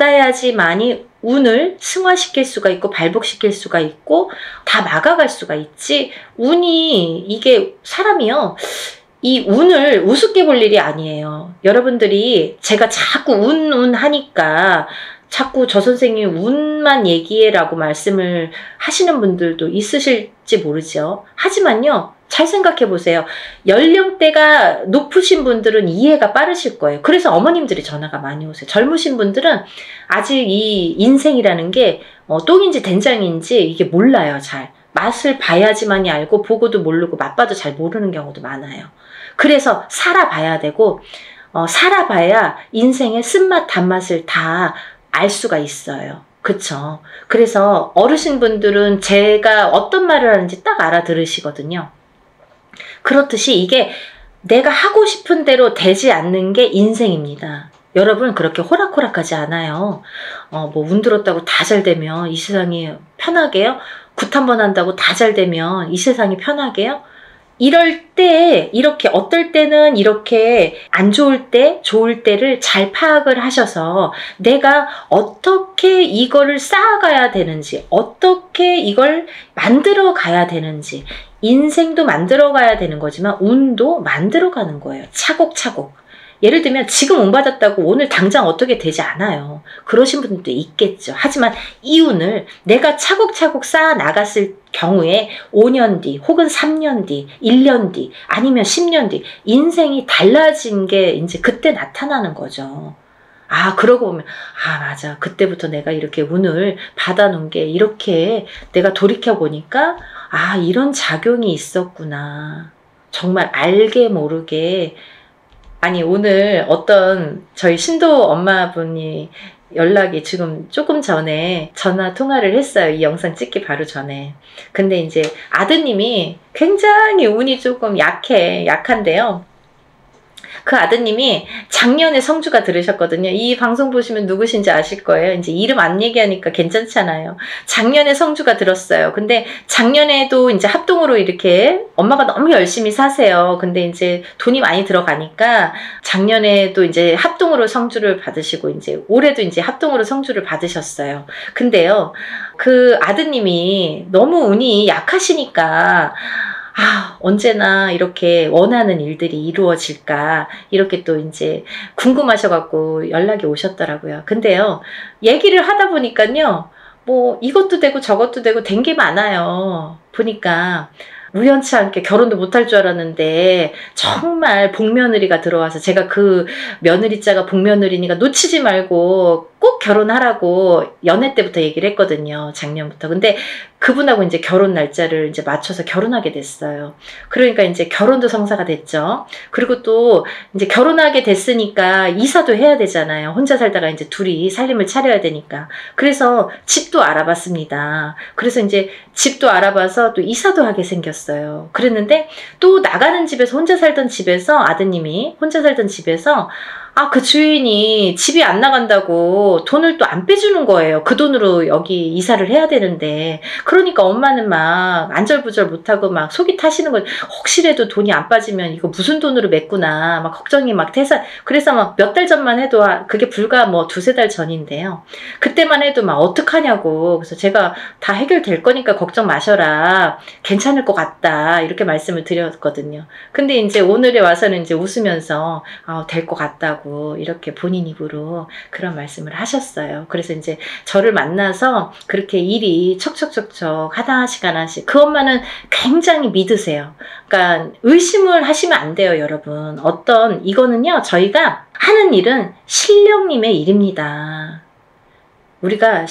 받아야지만이 운을 승화시킬 수가 있고 발복시킬 수가 있고 다 막아갈 수가 있지 운이 이게 사람이요 이 운을 우습게 볼 일이 아니에요. 여러분들이 제가 자꾸 운, 운 하니까 자꾸 저 선생님이 운만 얘기해라고 말씀을 하시는 분들도 있으실지 모르죠. 하지만요. 잘 생각해 보세요. 연령대가 높으신 분들은 이해가 빠르실 거예요. 그래서 어머님들이 전화가 많이 오세요. 젊으신 분들은 아직 이 인생이라는 게 어, 똥인지 된장인지 이게 몰라요. 잘. 맛을 봐야지만이 알고 보고도 모르고 맛봐도 잘 모르는 경우도 많아요. 그래서 살아봐야 되고 어, 살아봐야 인생의 쓴맛 단맛을 다 알 수가 있어요. 그쵸? 그래서 어르신분들은 제가 어떤 말을 하는지 딱 알아들으시거든요. 그렇듯이 이게 내가 하고 싶은 대로 되지 않는 게 인생입니다. 여러분 그렇게 호락호락하지 않아요. 어, 뭐 운 들었다고 다 잘 되면 이 세상이 편하게요? 굿 한 번 한다고 다 잘 되면 이 세상이 편하게요? 이럴 때 이렇게 어떨 때는 이렇게 안 좋을 때 좋을 때를 잘 파악을 하셔서 내가 어떻게 이거를 쌓아가야 되는지, 어떻게 이걸 만들어 가야 되는지, 인생도 만들어 가야 되는 거지만 운도 만들어 가는 거예요. 차곡차곡. 예를 들면 지금 운 받았다고 오늘 당장 어떻게 되지 않아요. 그러신 분들도 있겠죠. 하지만 이 운을 내가 차곡차곡 쌓아 나갔을 경우에 오 년 뒤 혹은 삼 년 뒤, 일 년 뒤 아니면 십 년 뒤 인생이 달라진 게 이제 그때 나타나는 거죠. 아, 그러고 보면 아, 맞아. 그때부터 내가 이렇게 운을 받아놓은 게 이렇게 내가 돌이켜보니까 아, 이런 작용이 있었구나. 정말 알게 모르게. 아니, 오늘 어떤 저희 신도 엄마분이 연락이 지금 조금 전에 전화 통화를 했어요. 이 영상 찍기 바로 전에. 근데 이제 아드님이 굉장히 운이 조금 약해, 약한데요. 그 아드님이 작년에 성주가 들으셨거든요. 이 방송 보시면 누구신지 아실 거예요. 이제 이름 안 얘기하니까 괜찮잖아요. 작년에 성주가 들었어요. 근데 작년에도 이제 합동으로 이렇게 엄마가 너무 열심히 사세요. 근데 이제 돈이 많이 들어가니까 작년에도 이제 합동으로 성주를 받으시고 이제 올해도 이제 합동으로 성주를 받으셨어요. 근데요, 그 아드님이 너무 운이 약하시니까 아, 언제나 이렇게 원하는 일들이 이루어질까 이렇게 또 이제 궁금하셔갖고 연락이 오셨더라고요. 근데요, 얘기를 하다 보니까요, 뭐 이것도 되고 저것도 되고 된 게 많아요. 보니까 우연치 않게 결혼도 못할 줄 알았는데 정말 복며느리가 들어와서 제가 그 며느리자가 복며느리니까 놓치지 말고 꼭 결혼하라고 연애 때부터 얘기를 했거든요. 작년부터. 근데 그분하고 이제 결혼 날짜를 이제 맞춰서 결혼하게 됐어요. 그러니까 이제 결혼도 성사가 됐죠. 그리고 또 이제 결혼하게 됐으니까 이사도 해야 되잖아요. 혼자 살다가 이제 둘이 살림을 차려야 되니까. 그래서 집도 알아봤습니다. 그래서 이제 집도 알아봐서 또 이사도 하게 생겼어요. 그랬는데 또 나가는 집에서 혼자 살던 집에서 아드님이 혼자 살던 집에서 아, 그 주인이 집이 안 나간다고 돈을 또 안 빼주는 거예요. 그 돈으로 여기 이사를 해야 되는데. 그러니까 엄마는 막 안절부절 못하고 막 속이 타시는 거예요. 혹시라도 돈이 안 빠지면 이거 무슨 돈으로 맺구나. 막 걱정이 막 태산. 그래서 막 몇 달 전만 해도 그게 불과 뭐 두세 달 전인데요. 그때만 해도 막 어떡하냐고. 그래서 제가 다 해결될 거니까 걱정 마셔라. 괜찮을 것 같다. 이렇게 말씀을 드렸거든요. 근데 이제 오늘에 와서는 이제 웃으면서 아, 될 것 같다고. 이렇게 본인 입으로 그런 말씀을 하셨어요. 그래서 이제 저를 만나서 그렇게 일이 척척척척 하나씩 하나씩 그 엄마는 굉장히 믿으세요. 그러니까 의심을 하시면 안 돼요, 여러분. 어떤 이거는요, 저희가 하는 일은 신령님의 일입니다. 우리가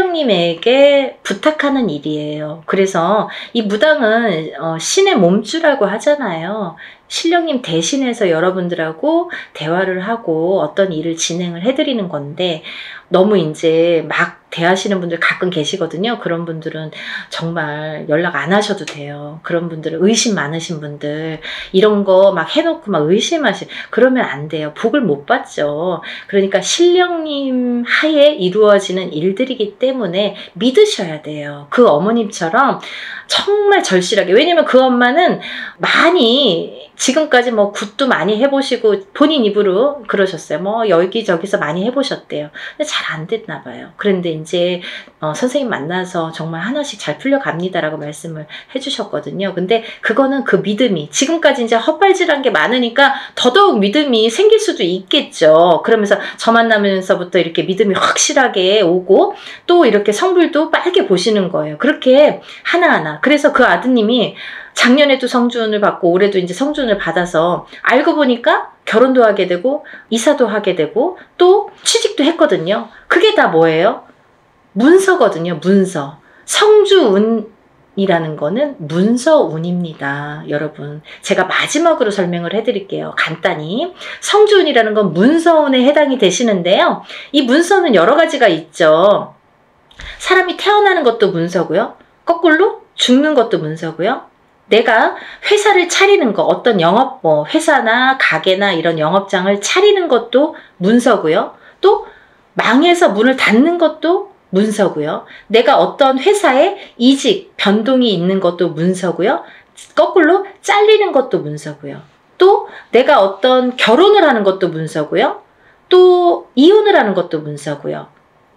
신령님에게 부탁하는 일이에요. 그래서 이 무당은 어, 신의 몸주라고 하잖아요. 신령님 대신해서 여러분들하고 대화를 하고 어떤 일을 진행을 해드리는 건데 너무 이제 막 대하시는 분들 가끔 계시거든요. 그런 분들은 정말 연락 안 하셔도 돼요. 그런 분들은 의심 많으신 분들 이런 거 막 해놓고 막 의심하시 그러면 안 돼요. 복을 못 받죠. 그러니까 신령님 하에 이루어지는 일들이기 때문에 믿으셔야 돼요. 그 어머님처럼 정말 절실하게. 왜냐면 그 엄마는 많이 지금까지 뭐 굿도 많이 해보시고 본인 입으로 그러셨어요. 뭐 여기저기서 많이 해보셨대요. 근데 잘 안 됐나 봐요. 그런데 이제 어, 선생님 만나서 정말 하나씩 잘 풀려갑니다라고 말씀을 해주셨거든요. 근데 그거는 그 믿음이 지금까지 이제 헛발질한 게 많으니까 더더욱 믿음이 생길 수도 있겠죠. 그러면서 저 만나면서부터 이렇게 믿음이 확실하게 오고 또 이렇게 성불도 빨개 보시는 거예요. 그렇게 하나하나. 그래서 그 아드님이 작년에도 성준을 받고 올해도 이제 성준을 받아서 알고 보니까 결혼도 하게 되고 이사도 하게 되고 또 취직도 했거든요. 그게 다 뭐예요? 문서거든요. 문서. 성주운이라는 거는 문서운입니다. 여러분. 제가 마지막으로 설명을 해드릴게요. 간단히. 성주운이라는 건 문서운에 해당이 되시는데요. 이 문서는 여러 가지가 있죠. 사람이 태어나는 것도 문서고요. 거꾸로 죽는 것도 문서고요. 내가 회사를 차리는 거, 어떤 영업, 뭐 회사나 가게나 이런 영업장을 차리는 것도 문서고요. 또 망해서 문을 닫는 것도 문서고요. 내가 어떤 회사에 이직, 변동이 있는 것도 문서고요. 거꾸로 잘리는 것도 문서고요. 또 내가 어떤 결혼을 하는 것도 문서고요. 또 이혼을 하는 것도 문서고요.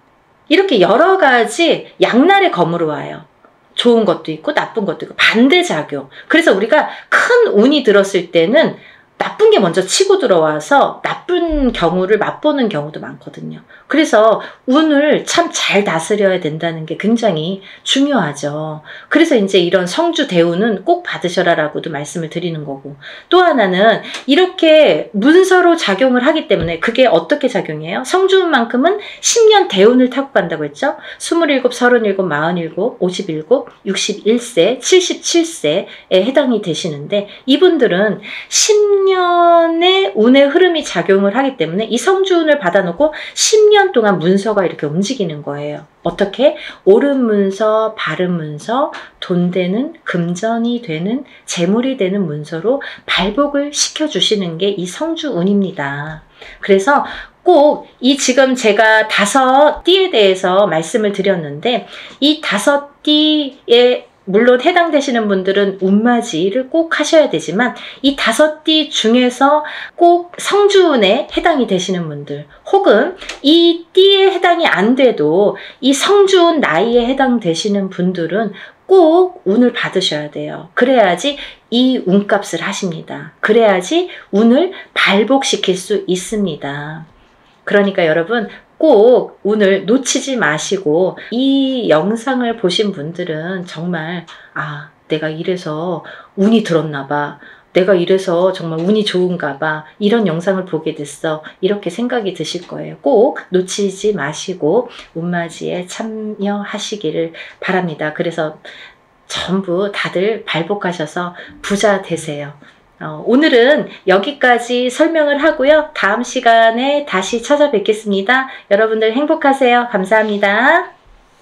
이렇게 여러 가지 양날의 검으로 와요. 좋은 것도 있고 나쁜 것도 있고 반대작용. 그래서 우리가 큰 운이 들었을 때는 나쁜 게 먼저 치고 들어와서 나쁜 경우를 맛보는 경우도 많거든요. 그래서 운을 참 잘 다스려야 된다는 게 굉장히 중요하죠. 그래서 이제 이런 성주 대운은 꼭 받으셔라라고도 말씀을 드리는 거고, 또 하나는 이렇게 문서로 작용을 하기 때문에 그게 어떻게 작용해요? 성주운만큼은 십 년 대운을 타고 간다고 했죠. 스물일곱, 서른일곱, 마흔일곱, 오십일곱, 육십일 세, 칠십칠 세에 해당이 되시는데, 이분들은 십 년의 운의 흐름이 작용을 하기 때문에 이 성주운을 받아놓고 십 년 동안 문서가 이렇게 움직이는 거예요. 어떻게? 옳은 문서, 바른 문서, 돈 되는, 금전이 되는, 재물이 되는 문서로 발복을 시켜주시는 게 이 성주운입니다. 그래서 꼭 이 지금 제가 다섯 띠에 대해서 말씀을 드렸는데, 이 다섯 띠의 물론 해당되시는 분들은 운맞이를 꼭 하셔야 되지만, 이 다섯 띠 중에서 꼭 성주운에 해당이 되시는 분들, 혹은 이 띠에 해당이 안 돼도 이 성주운 나이에 해당되시는 분들은 꼭 운을 받으셔야 돼요. 그래야지 이 운값을 하십니다. 그래야지 운을 발복시킬 수 있습니다. 그러니까 여러분, 꼭 운을 놓치지 마시고, 이 영상을 보신 분들은 정말 아, 내가 이래서 운이 들었나 봐, 내가 이래서 정말 운이 좋은가 봐, 이런 영상을 보게 됐어, 이렇게 생각이 드실 거예요. 꼭 놓치지 마시고 운맞이에 참여하시기를 바랍니다. 그래서 전부 다들 발복하셔서 부자 되세요. 어, 오늘은 여기까지 설명을 하고요. 다음 시간에 다시 찾아뵙겠습니다. 여러분들 행복하세요. 감사합니다.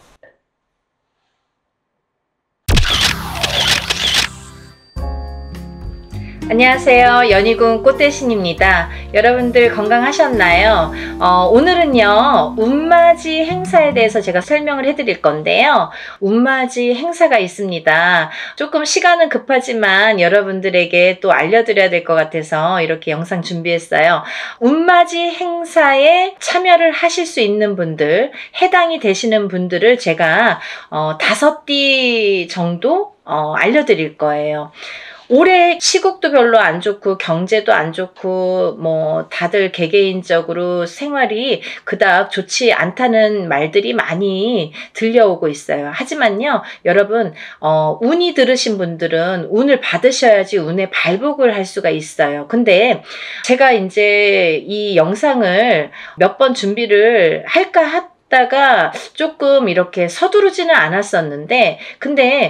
안녕하세요. 연희궁 꽃대신입니다. 여러분들 건강하셨나요? 어, 오늘은요, 운맞이 행사에 대해서 제가 설명을 해드릴 건데요. 운맞이 행사가 있습니다. 조금 시간은 급하지만 여러분들에게 또 알려드려야 될 것 같아서 이렇게 영상 준비했어요. 운맞이 행사에 참여를 하실 수 있는 분들, 해당이 되시는 분들을 제가 어, 다섯 띠 정도 어, 알려드릴 거예요. 올해 시국도 별로 안 좋고 경제도 안 좋고 뭐 다들 개개인적으로 생활이 그닥 좋지 않다는 말들이 많이 들려오고 있어요. 하지만요, 여러분, 어, 운이 들으신 분들은 운을 받으셔야지 운의 발복을 할 수가 있어요. 근데 제가 이제 이 영상을 몇 번 준비를 할까 하다가 조금 이렇게 서두르지는 않았었는데, 근데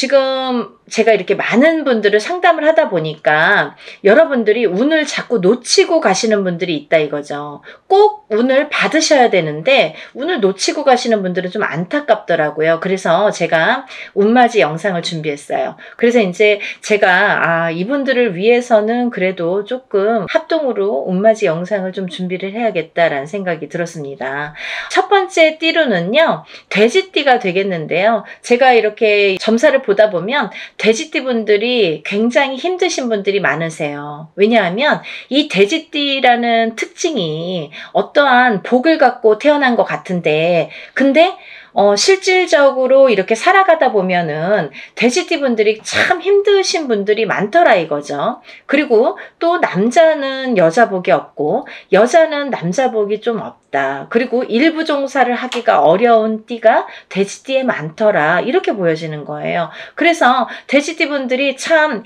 지금 제가 이렇게 많은 분들을 상담을 하다 보니까 여러분들이 운을 자꾸 놓치고 가시는 분들이 있다 이거죠. 꼭 운을 받으셔야 되는데 운을 놓치고 가시는 분들은 좀 안타깝더라고요. 그래서 제가 운맞이 영상을 준비했어요. 그래서 이제 제가 아, 이분들을 위해서는 그래도 조금 합동으로 운맞이 영상을 좀 준비를 해야겠다라는 생각이 들었습니다. 첫 번째 띠로는요, 돼지띠가 되겠는데요. 제가 이렇게 점사를 보다 보면 돼지띠 분들이 굉장히 힘드신 분들이 많으세요. 왜냐하면 이 돼지띠라는 특징이 어떠한 복을 갖고 태어난 것 같은데, 근데 어, 실질적으로 이렇게 살아가다 보면은 돼지띠 분들이 참 힘드신 분들이 많더라 이거죠. 그리고 또 남자는 여자 복이 없고 여자는 남자 복이 좀 없다. 그리고 일부 종사를 하기가 어려운 띠가 돼지띠에 많더라, 이렇게 보여지는 거예요. 그래서 돼지띠 분들이 참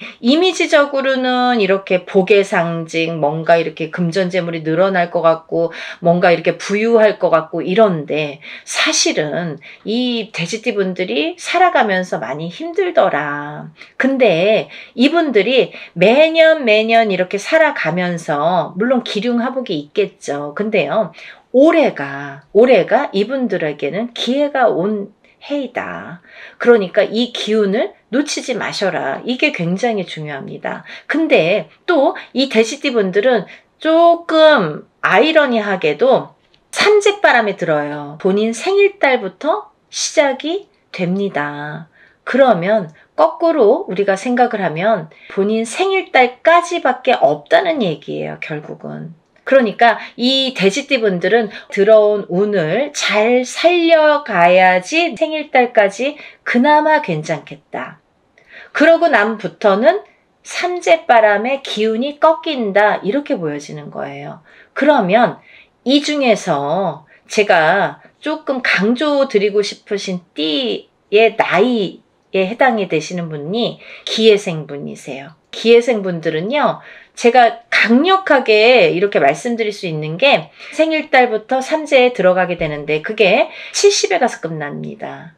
이미지적으로는 이렇게 복의 상징, 뭔가 이렇게 금전재물이 늘어날 것 같고 뭔가 이렇게 부유할 것 같고 이런데, 사실은 이 돼지띠 분들이 살아가면서 많이 힘들더라. 근데 이분들이 매년 매년 이렇게 살아가면서 물론 기륭하복이 있겠죠. 근데요, 올해가 올해가 이분들에게는 기회가 온 해이다. 그러니까 이 기운을 놓치지 마셔라. 이게 굉장히 중요합니다. 근데 또 이 돼지띠 분들은 조금 아이러니하게도 삼재바람에 들어요. 본인 생일달부터 시작이 됩니다. 그러면 거꾸로 우리가 생각을 하면 본인 생일달까지밖에 없다는 얘기예요, 결국은. 그러니까 이 돼지띠분들은 들어온 운을 잘 살려가야지 생일달까지 그나마 괜찮겠다. 그러고 남부터는 삼재바람의 기운이 꺾인다, 이렇게 보여지는 거예요. 그러면 이 중에서 제가 조금 강조드리고 싶으신 띠의 나이에 해당이 되시는 분이 기해생분이세요. 기해생분들은요, 제가 강력하게 이렇게 말씀드릴 수 있는 게 생일달부터 삼재에 들어가게 되는데 그게 칠십에 가서 끝납니다.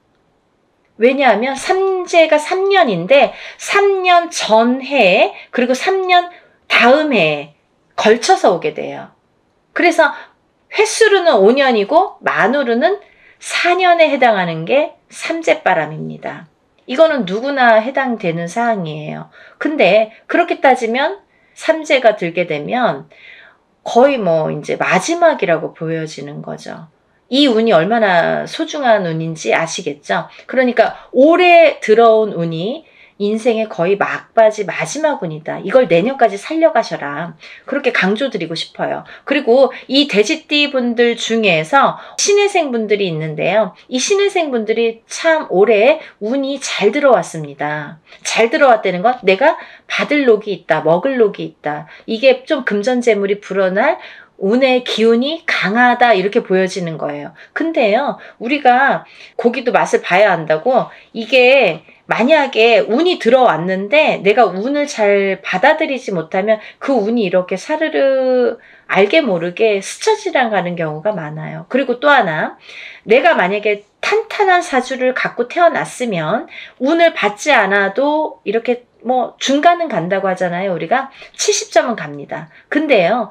왜냐하면 삼재가 삼 년인데 삼 년 전해 그리고 삼 년 다음 해에 걸쳐서 오게 돼요. 그래서 횟수로는 오 년이고 만으로는 사 년에 해당하는 게 삼재바람입니다. 이거는 누구나 해당되는 사항이에요. 근데 그렇게 따지면 삼재가 들게 되면 거의 뭐 이제 마지막이라고 보여지는 거죠. 이 운이 얼마나 소중한 운인지 아시겠죠? 그러니까 올해 들어온 운이 인생의 거의 막바지 마지막 운이다. 이걸 내년까지 살려가셔라. 그렇게 강조드리고 싶어요. 그리고 이 돼지띠 분들 중에서 신해생 분들이 있는데요. 이 신해생 분들이 참 올해 운이 잘 들어왔습니다. 잘 들어왔다는 건 내가 받을 녹이 있다, 먹을 녹이 있다. 이게 좀 금전재물이 불어날 운의 기운이 강하다, 이렇게 보여지는 거예요. 근데요, 우리가 고기도 맛을 봐야 한다고, 이게 만약에 운이 들어왔는데 내가 운을 잘 받아들이지 못하면 그 운이 이렇게 사르르 알게 모르게 스쳐 지나가는 경우가 많아요. 그리고 또 하나, 내가 만약에 탄탄한 사주를 갖고 태어났으면 운을 받지 않아도 이렇게 뭐 중간은 간다고 하잖아요. 우리가 칠십 점은 갑니다. 근데요,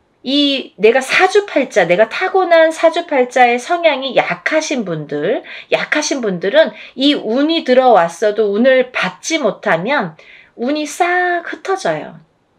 이 내가 사주팔자, 내가 타고난 사주팔자의 성향이 약하신 분들, 약하신 분들은 이 운이 들어왔어도 운을 받지 못하면 운이 싹 흩어져요.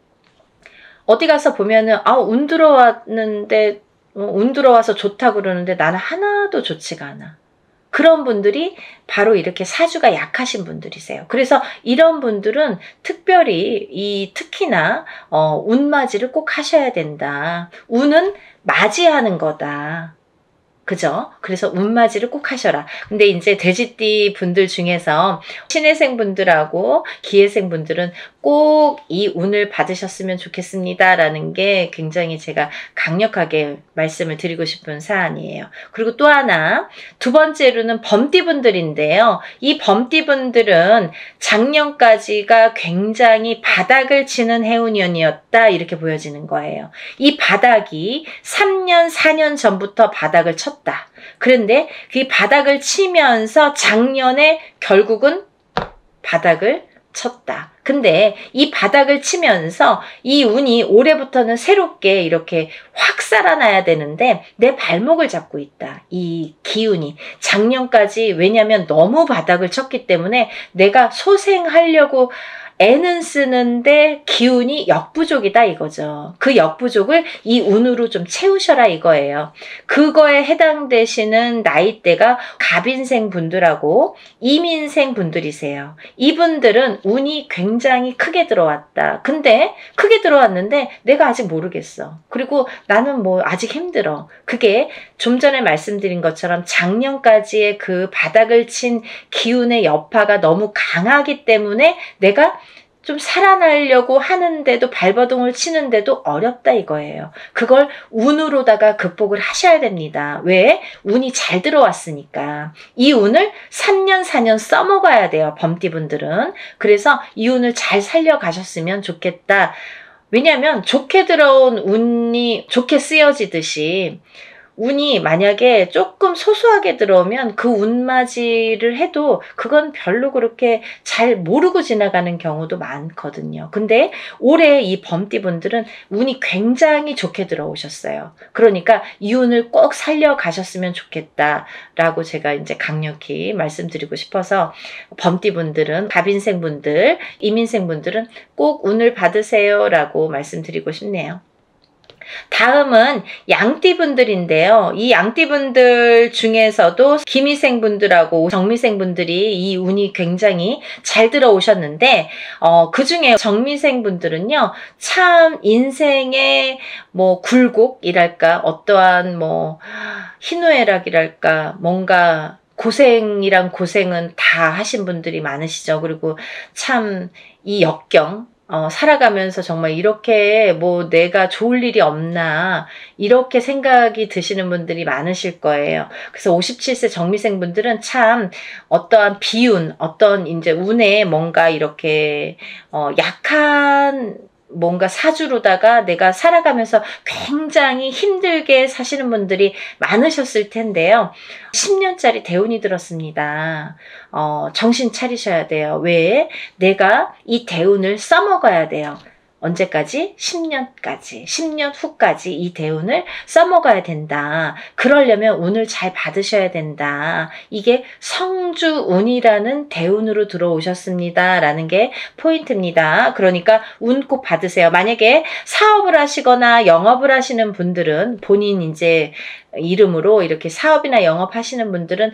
어디 가서 보면은 아, 운 들어왔는데 운 들어와서 좋다 그러는데 나는 하나도 좋지가 않아. 그런 분들이 바로 이렇게 사주가 약하신 분들이세요. 그래서 이런 분들은 특별히 이 특히나 어, 운맞이를 꼭 하셔야 된다. 운은 맞이하는 거다. 그죠? 그래서 운맞이를 꼭 하셔라. 근데 이제 돼지띠 분들 중에서 신해생 분들하고 기해생 분들은 꼭 이 운을 받으셨으면 좋겠습니다 라는 게 굉장히 제가 강력하게 말씀을 드리고 싶은 사안이에요. 그리고 또 하나, 두 번째로는 범띠 분들인데요. 이 범띠 분들은 작년까지가 굉장히 바닥을 치는 해운년이었다, 이렇게 보여지는 거예요. 이 바닥이 삼 년, 사 년 전부터 바닥을 쳤다. 그런데 그 바닥을 치면서 작년에 결국은 바닥을 쳤다. 근데 이 바닥을 치면서 이 운이 올해부터는 새롭게 이렇게 확 살아나야 되는데 내 발목을 잡고 있다. 이 기운이. 작년까지 왜냐면 너무 바닥을 쳤기 때문에 내가 소생하려고 애는 쓰는데 기운이 역부족이다, 이거죠. 그 역부족을 이 운으로 좀 채우셔라, 이거예요. 그거에 해당되시는 나이대가 갑인생 분들하고 이민생 분들이세요. 이분들은 운이 굉장히 크게 들어왔다. 근데 크게 들어왔는데 내가 아직 모르겠어. 그리고 나는 뭐 아직 힘들어. 그게 좀 전에 말씀드린 것처럼 작년까지의 그 바닥을 친 기운의 여파가 너무 강하기 때문에 내가 좀 살아나려고 하는데도 발버둥을 치는데도 어렵다, 이거예요. 그걸 운으로다가 극복을 하셔야 됩니다. 왜? 운이 잘 들어왔으니까. 이 운을 삼 년, 사 년 써먹어야 돼요, 범띠분들은. 그래서 이 운을 잘 살려가셨으면 좋겠다. 왜냐하면 좋게 들어온 운이 좋게 쓰여지듯이 운이 만약에 조금 소소하게 들어오면 그 운맞이를 해도 그건 별로 그렇게 잘 모르고 지나가는 경우도 많거든요. 근데 올해 이 범띠분들은 운이 굉장히 좋게 들어오셨어요. 그러니까 이 운을 꼭 살려가셨으면 좋겠다라고 제가 이제 강력히 말씀드리고 싶어서 범띠분들은, 갑인생분들, 이민생분들은 꼭 운을 받으세요라고 말씀드리고 싶네요. 다음은 양띠분들인데요. 이 양띠분들 중에서도 기미생분들하고 정미생분들이 이 운이 굉장히 잘 들어오셨는데 어, 그 중에 정미생분들은요. 참 인생의 뭐 굴곡이랄까 어떠한 뭐 희노애락이랄까 뭔가 고생이란 고생은 다 하신 분들이 많으시죠. 그리고 참 이 역경 어, 살아가면서 정말 이렇게 뭐 내가 좋을 일이 없나 이렇게 생각이 드시는 분들이 많으실 거예요. 그래서 오십칠 세 정미생 분들은 참 어떠한 비운, 어떤 이제 운에 뭔가 이렇게 어, 약한 뭔가 사주로다가 내가 살아가면서 굉장히 힘들게 사시는 분들이 많으셨을 텐데요. 십 년짜리 대운이 들었습니다. 어, 정신 차리셔야 돼요. 왜? 내가 이 대운을 써먹어야 돼요. 언제까지? 십 년까지. 십 년 후까지 이 대운을 써먹어야 된다. 그러려면 운을 잘 받으셔야 된다. 이게 성주운이라는 대운으로 들어오셨습니다. 라는 게 포인트입니다. 그러니까 운 꼭 받으세요. 만약에 사업을 하시거나 영업을 하시는 분들은 본인 이제 이름으로 이렇게 사업이나 영업하시는 분들은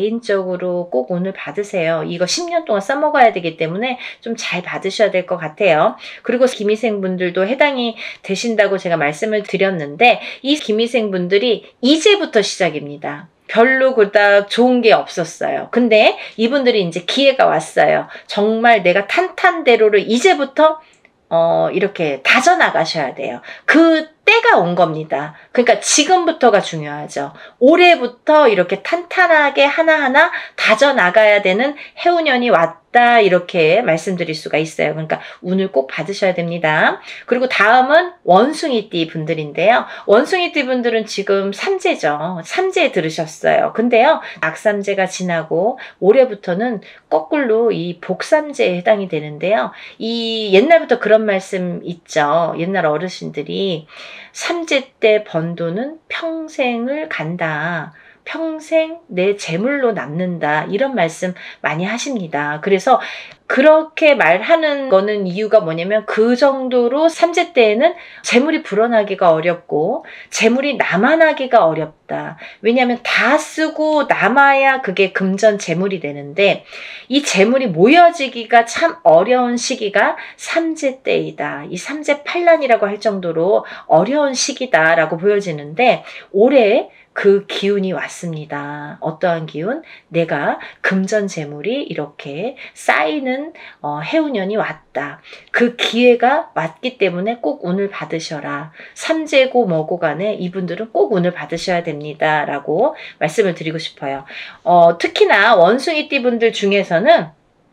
개인적으로 꼭 운을 받으세요. 이거 십 년 동안 써먹어야 되기 때문에 좀 잘 받으셔야 될 것 같아요. 그리고 기미생분들도 해당이 되신다고 제가 말씀을 드렸는데 이 기미생분들이 이제부터 시작입니다. 별로 그닥 좋은 게 없었어요. 근데 이분들이 이제 기회가 왔어요. 정말 내가 탄탄대로를 이제부터 어, 이렇게 다져나가셔야 돼요. 그 때가 온 겁니다. 그러니까 지금부터가 중요하죠. 올해부터 이렇게 탄탄하게 하나하나 다져나가야 되는 해운년이 왔다 이렇게 말씀드릴 수가 있어요. 그러니까 운을 꼭 받으셔야 됩니다. 그리고 다음은 원숭이띠 분들인데요. 원숭이띠 분들은 지금 삼재죠. 삼재 들으셨어요. 근데요. 악삼재가 지나고 올해부터는 거꾸로 이 복삼재에 해당이 되는데요. 이 옛날부터 그런 말씀 있죠. 옛날 어르신들이 삼재 때 번 돈은 평생을 간다. 평생 내 재물로 남는다. 이런 말씀 많이 하십니다. 그래서 그렇게 말하는 거는 이유가 뭐냐면 그 정도로 삼재 때에는 재물이 불어나기가 어렵고 재물이 남아나기가 어렵다. 왜냐하면 다 쓰고 남아야 그게 금전 재물이 되는데 이 재물이 모여지기가 참 어려운 시기가 삼재 때이다. 이 삼재팔란이라고 할 정도로 어려운 시기다라고 보여지는데 올해 그 기운이 왔습니다. 어떠한 기운? 내가 금전 재물이 이렇게 쌓이는 어, 해운년이 왔다. 그 기회가 왔기 때문에 꼭 운을 받으셔라. 삼재고 뭐고 간에 이분들은 꼭 운을 받으셔야 됩니다. 라고 말씀을 드리고 싶어요. 어, 특히나 원숭이띠 분들 중에서는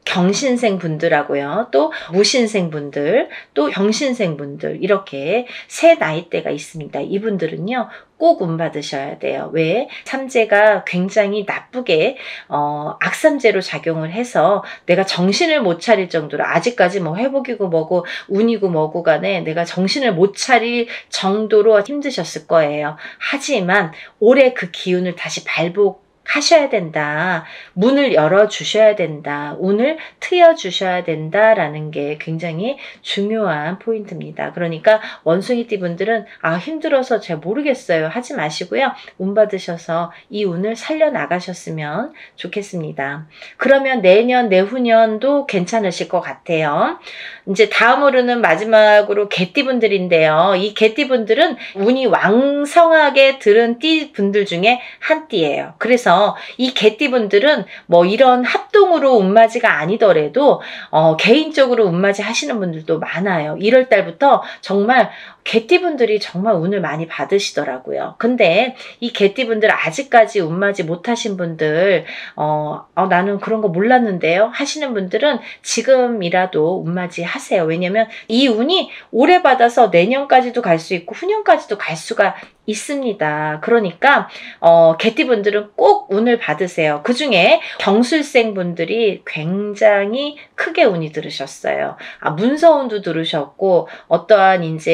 경신생 분들하고요. 또 무신생 분들, 또 병신생 분들 이렇게 세 나이대가 있습니다. 이분들은요. 꼭 운 받으셔야 돼요. 왜? 삼재가 굉장히 나쁘게 어, 악삼재로 작용을 해서 내가 정신을 못 차릴 정도로 아직까지 뭐 회복이고 뭐고 운이고 뭐고 간에 내가 정신을 못 차릴 정도로 힘드셨을 거예요. 하지만 올해 그 기운을 다시 발복 하셔야 된다. 문을 열어주셔야 된다. 운을 트여주셔야 된다라는 게 굉장히 중요한 포인트입니다. 그러니까 원숭이띠 분들은 아 힘들어서 잘 모르겠어요. 하지 마시고요. 운 받으셔서 이 운을 살려나가셨으면 좋겠습니다. 그러면 내년, 내후년도 괜찮으실 것 같아요. 이제 다음으로는 마지막으로 개띠 분들인데요. 이 개띠 분들은 운이 왕성하게 들은 띠 분들 중에 한 띠예요. 그래서 이 개띠분들은 뭐 이런 합동으로 운맞이가 아니더라도 어, 개인적으로 운맞이 하시는 분들도 많아요. 일월 달부터 정말 개띠분들이 정말 운을 많이 받으시더라고요. 근데 이 개띠분들 아직까지 운맞이 못하신 분들 어, 어, 나는 그런 거 몰랐는데요 하시는 분들은 지금이라도 운맞이 하세요. 왜냐면 이 운이 올해 받아서 내년까지도 갈 수 있고 후년까지도 갈 수가 있습니다. 그러니까 어, 개띠분들은 꼭 운을 받으세요. 그 중에 경술생 분들이 굉장히 크게 운이 들으셨어요. 아, 문서운도 들으셨고 어떠한 이제 이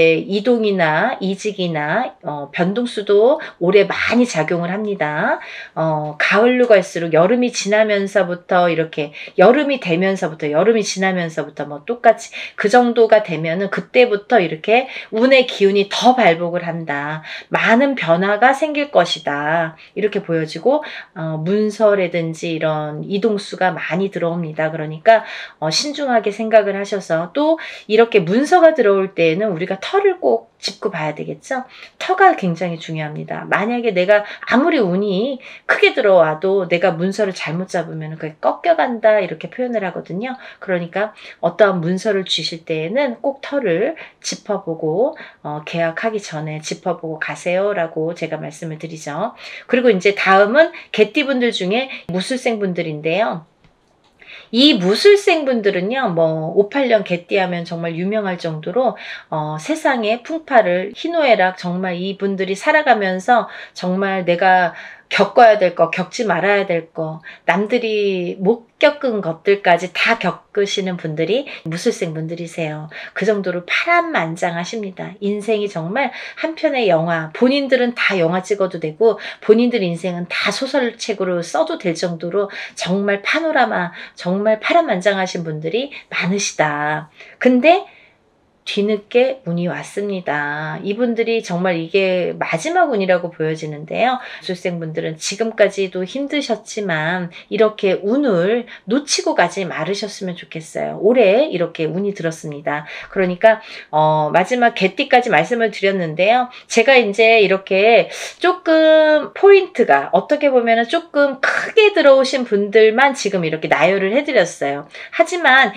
이동이나 이직이나 어, 변동수도 올해 많이 작용을 합니다. 어, 가을로 갈수록 여름이 지나면서부터 이렇게 여름이 되면서부터 여름이 지나면서부터 뭐 똑같이 그 정도가 되면은 그때부터 이렇게 운의 기운이 더 발복을 한다. 많은 변화가 생길 것이다. 이렇게 보여지고 어, 문서라든지 이런 이동수가 많이 들어옵니다. 그러니까 어, 신중하게 생각을 하셔서 또 이렇게 문서가 들어올 때에는 우리가 터를 꼭 짚고 봐야 되겠죠. 터가 굉장히 중요합니다. 만약에 내가 아무리 운이 크게 들어와도 내가 문서를 잘못 잡으면 그게 꺾여간다 이렇게 표현을 하거든요. 그러니까 어떠한 문서를 주실 때에는 꼭 터를 짚어보고 어, 계약하기 전에 짚어보고 가세요라고 제가 말씀을 드리죠. 그리고 이제 다음은 개띠분들 중에 무술생 분들인데요. 이 무술생 분들은요, 뭐, 오십팔 년 개띠 하면 정말 유명할 정도로, 어, 세상의 풍파를, 희노애락, 정말 이 분들이 살아가면서 정말 내가 겪어야 될 거, 겪지 말아야 될 거, 남들이 못 겪은 것들까지 다 겪으시는 분들이 무술생 분들이세요. 그 정도로 파란만장하십니다. 인생이 정말 한 편의 영화, 본인들은 다 영화 찍어도 되고 본인들 인생은 다 소설책으로 써도 될 정도로 정말 파노라마, 정말 파란만장하신 분들이 많으시다. 근데 뒤늦게 운이 왔습니다. 이분들이 정말 이게 마지막 운이라고 보여지는데요. 무술생분들은 지금까지도 힘드셨지만 이렇게 운을 놓치고 가지 말으셨으면 좋겠어요. 올해 이렇게 운이 들었습니다. 그러니까 어, 마지막 개띠까지 말씀을 드렸는데요. 제가 이제 이렇게 조금 포인트가 어떻게 보면 조금 크게 들어오신 분들만 지금 이렇게 나열을 해드렸어요. 하지만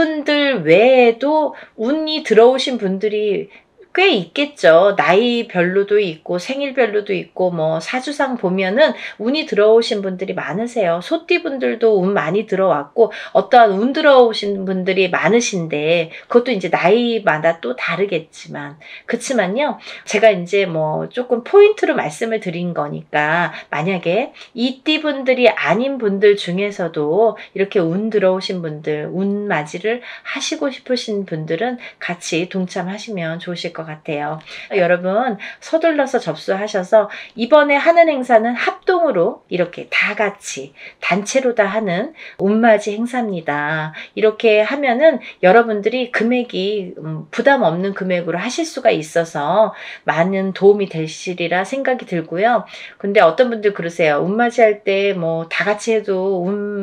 이분들 외에도 운이 들어오신 분들이 꽤 있겠죠. 나이별로도 있고 생일별로도 있고 뭐 사주상 보면은 운이 들어오신 분들이 많으세요. 소띠분들도 운 많이 들어왔고 어떠한 운 들어오신 분들이 많으신데 그것도 이제 나이마다 또 다르겠지만 그렇지만요. 제가 이제 뭐 조금 포인트로 말씀을 드린 거니까 만약에 이 띠분들이 아닌 분들 중에서도 이렇게 운 들어오신 분들 운 맞이를 하시고 싶으신 분들은 같이 동참하시면 좋으실 것 같아요. 같아요. 여러분 서둘러서 접수하셔서 이번에 하는 행사는 합동으로 이렇게 다 같이 단체로 다 하는 운맞이 행사입니다. 이렇게 하면은 여러분들이 금액이 부담 없는 금액으로 하실 수가 있어서 많은 도움이 되시리라 생각이 들고요. 근데 어떤 분들 그러세요. 운맞이 할 때 뭐 다 같이 해도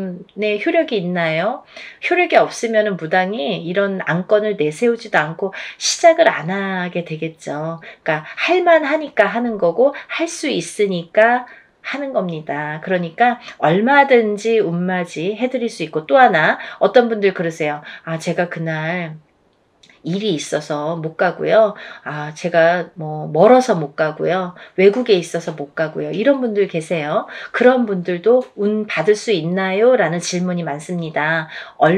운에 효력이 있나요? 효력이 없으면 무당이 이런 안건을 내세우지도 않고 시작을 안 하게 되겠죠. 그러니까 할만하니까 하는 거고 할 수 있으니까 하는 겁니다. 그러니까 얼마든지 운맞이 해드릴 수 있고 또 하나 어떤 분들 그러세요. 아 제가 그날 일이 있어서 못 가고요. 아, 제가 뭐 멀어서 못 가고요. 외국에 있어서 못 가고요. 이런 분들 계세요. 그런 분들도 운 받을 수 있나요? 라는 질문이 많습니다.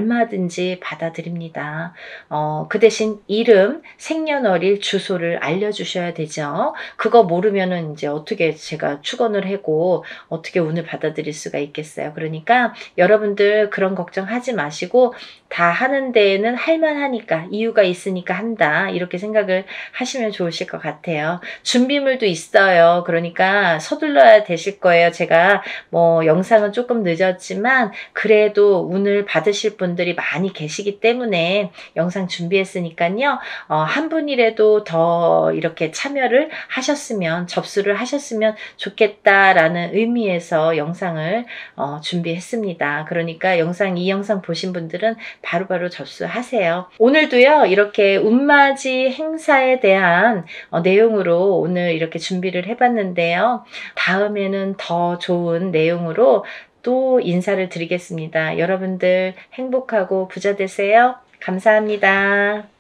얼마든지 받아드립니다. 어, 그 대신 이름, 생년월일, 주소를 알려주셔야 되죠. 그거 모르면은 이제 어떻게 제가 축원을 하고 어떻게 운을 받아들일 수가 있겠어요. 그러니까 여러분들 그런 걱정하지 마시고 다 하는 데에는 할만하니까 이유가 있으니까 한다 이렇게 생각을 하시면 좋으실 것 같아요. 준비물도 있어요. 그러니까 서둘러야 되실 거예요. 제가 뭐 영상은 조금 늦었지만 그래도 운을 받으실 분들이 많이 계시기 때문에 영상 준비했으니까요. 어, 한 분이라도 더 이렇게 참여를 하셨으면 접수를 하셨으면 좋겠다라는 의미에서 영상을 어, 준비했습니다. 그러니까 영상 이 영상 보신 분들은 바로바로 접수하세요. 오늘도요 이렇게 운맞이 행사에 대한 어, 내용으로 오늘 이렇게 준비를 해봤는데요. 다음에는 더 좋은 내용으로 또 인사를 드리겠습니다. 여러분들 행복하고 부자 되세요. 감사합니다.